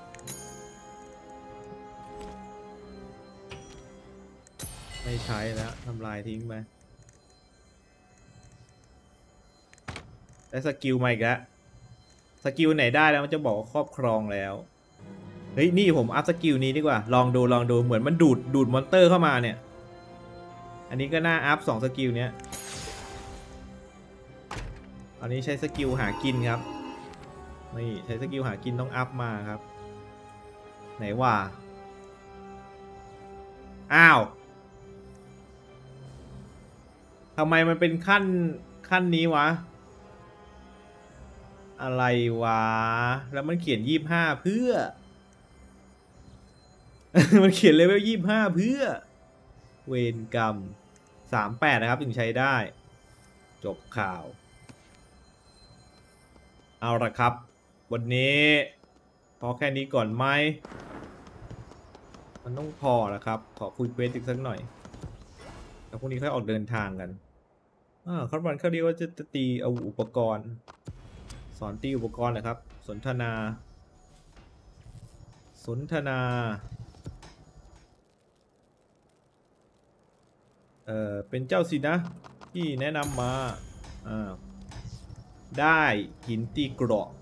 S1: ไม่ใช้แล้วทำลายทิ้งไปได้สกิลมาอีกแล้วสกิลไหนได้แล้วมันจะบอกว่าครอบครองแล้วเฮ้ยนี่ผมอัพสกิลนี้ดีกว่าลองดูลองดูเหมือนมันดูดดูดมอนเตอร์เข้ามาเนี่ยอันนี้ก็น่าอัพสองสกิลเนี้ยอันนี้ใช้สกิลหากินครับนี่ใช้สกิลหากินต้องอัพมาครับไหนว่าอ้าวทำไมมันเป็นขั้นขั้นนี้วะอะไรวะแล้วมันเขียนยี่สิบห้าเพื่อ มันเขียนเลเวลยี่สิบห้าเพื่อเวรกรรมสามแปดนะครับถึงใช้ได้จบข่าวเอาละครับวันนี้พอแค่นี้ก่อนไหมมันต้องพอแล้วครับขอคุยเควสอีกสักหน่อยแล้วพรุ่งนี้ค่อยออกเดินทางกันอ่าขั้นวันเขาเรียกว่าจะตีเอาอุปกรณ์สอนตีอุปกรณ์นะครับสนทนาสนทนาเอ่อเป็นเจ้าสินะที่แนะนำมาอ่าได้หินตีเกราะ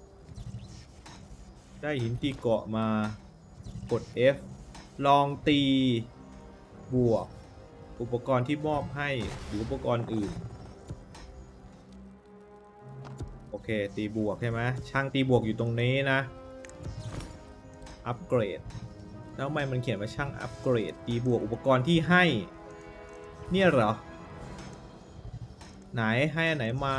S1: ได้หินตีเกราะมากด F ลองตีบวกอุปกรณ์ที่มอบให้หรืออุปกรณ์อื่นโอเคตีบวกใช่ไหมช่างตีบวกอยู่ตรงนี้นะอัปเกรดแล้วทำไมมันเขียนว่าช่างอัปเกรดตีบวกอุปกรณ์ที่ให้เนี่ยเหรอไหนให้อันไหนมา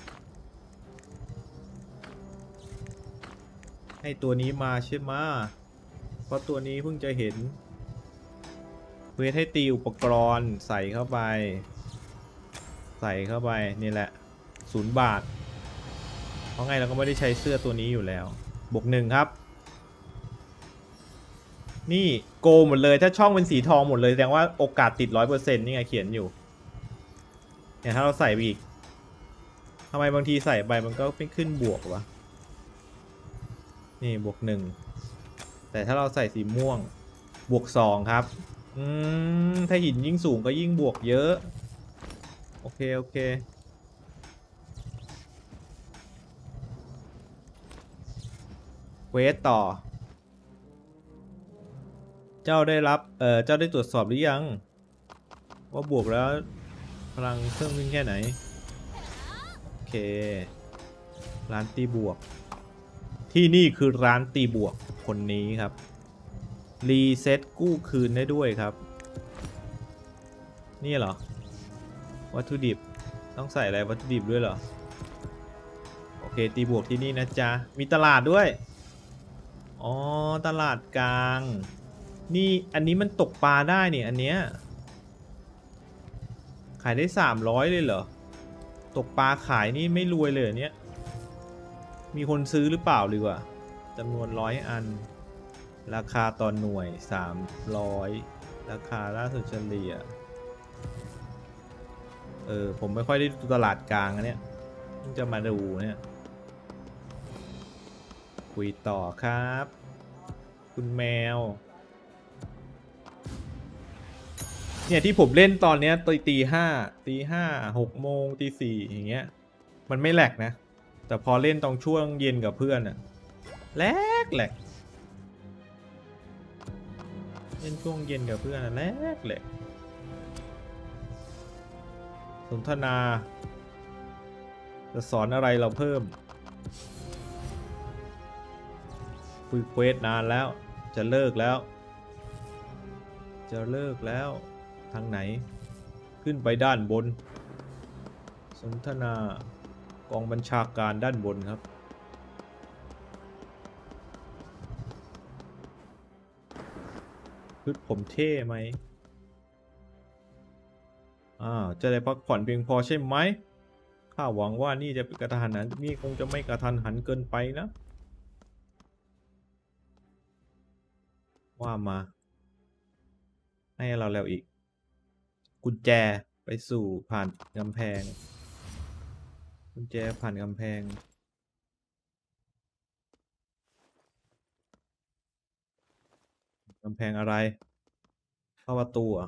S1: ให้ตัวนี้มาใช่ไหมเพราะตัวนี้เพิ่งจะเห็นเวทให้ตีอุปกรณ์ใส่เข้าไปใส่เข้าไปนี่แหละศูนย์บาทเพราะไงเราก็ไม่ได้ใช้เสื้อตัวนี้อยู่แล้วบวกหนึ่งครับนี่โกหมดเลยถ้าช่องเป็นสีทองหมดเลยแสดงว่าโอกาสติดร้อยเปอร์เซ็นต์นี่ไงเขียนอยู่เนี่ยถ้าเราใส่ไปอีกทำไมบางทีใส่ไปมันก็ไม่ขึ้นบวกวะนี่บวกหนึ่งแต่ถ้าเราใส่สีม่วงบวกสองครับอืมถ้าหินยิ่งสูงก็ยิ่งบวกเยอะโอเคโอเคเควสต่อเจ้าได้รับเออเจ้าได้ตรวจสอบหรือยังว่าบวกแล้วพลังเพิ่มขึ้นแค่ไหนโอเคร้านตีบวกที่นี่คือร้านตีบวกคนนี้ครับรีเซ็ตกู้คืนได้ด้วยครับนี่เหรอวัตถุดิบต้องใส่อะไรวัตถุดิบด้วยเหรอโอเคตีบวกที่นี่นะจ๊ะมีตลาดด้วยอ๋อตลาดกลางนี่อันนี้มันตกปลาได้นี่อันเนี้ยขายได้สามร้อยเลยเหรอตกปลาขายนี่ไม่รวยเลยเนี้ยมีคนซื้อหรือเปล่าหรือว่าจำนวนร้อยอันราคาต่อหน่วยสามร้อยราคาล่าสุดเฉลี่ยเออผมไม่ค่อยได้ดูตลาดกลางอันเนี้ยจะมาดูเนี่ยคุยต่อครับคุณแมวเนี่ยที่ผมเล่นตอนเนี้ยตีตีห้าตีห้าหกโมงตีสี่อย่างเงี้ยมันไม่แหลกนะแต่พอเล่นตอนช่วงเย็นกับเพื่อนอะแหลกแหลกเล่นช่วงเย็นกับเพื่อนอะแหลกแหลกสนทนาจะสอนอะไรเราเพิ่มคุยเควสนานแล้วจะเลิกแล้วจะเลิกแล้วทางไหนขึ้นไปด้านบนสนทนากองบัญชาการด้านบนครับชุดผมเท่ไหมอ่าจะได้พักผ่อนเพียงพอใช่ไหมข้าหวังว่านี่จะเป็นกระทันหันนี่คงจะไม่กระทันหันเกินไปนะว่ามาให้เราแล้วอีกกุญแจไปสู่ผ่านกำแพงกุญแจผ่านกำแพงกำแพงอะไรเข้าประตูอ่ะ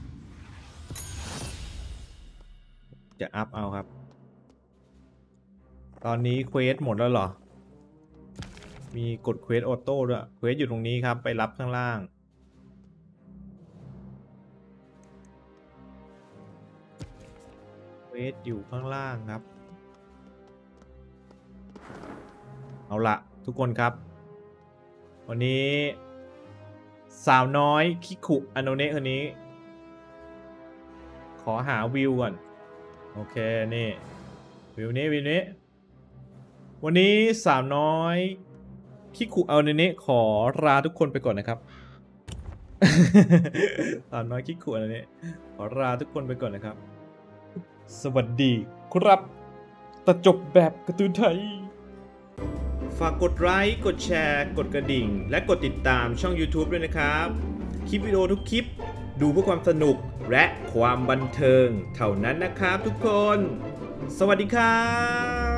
S1: จะอัพเอาครับตอนนี้เควสหมดแล้วเหรอมีกดเควสออโต้ด้วยเควสอยู่ตรงนี้ครับไปรับข้างล่างเควสอยู่ข้างล่างครับเอาละทุกคนครับวันนี้สาวน้อยคิคุอโนเนะคนนี้ขอหาวิวก่อนโอเคนี่วิวนี้วิวนี้วันนี้สาวน้อยคิคุอโนเนะขอลาทุกคนไปก่อนนะครับ สาวน้อยคิคุอโนเนะขอลาทุกคนไปก่อนนะครับสวัสดีครับตัดจบแบบการ์ตูนไทยฝากกดไลค์กดแชร์กดกระดิ่งและกดติดตามช่อง YouTube ด้วยนะครับคลิปวิดีโอทุกคลิปดูเพื่อความสนุกและความบันเทิงเท่านั้นนะครับทุกคนสวัสดีครับ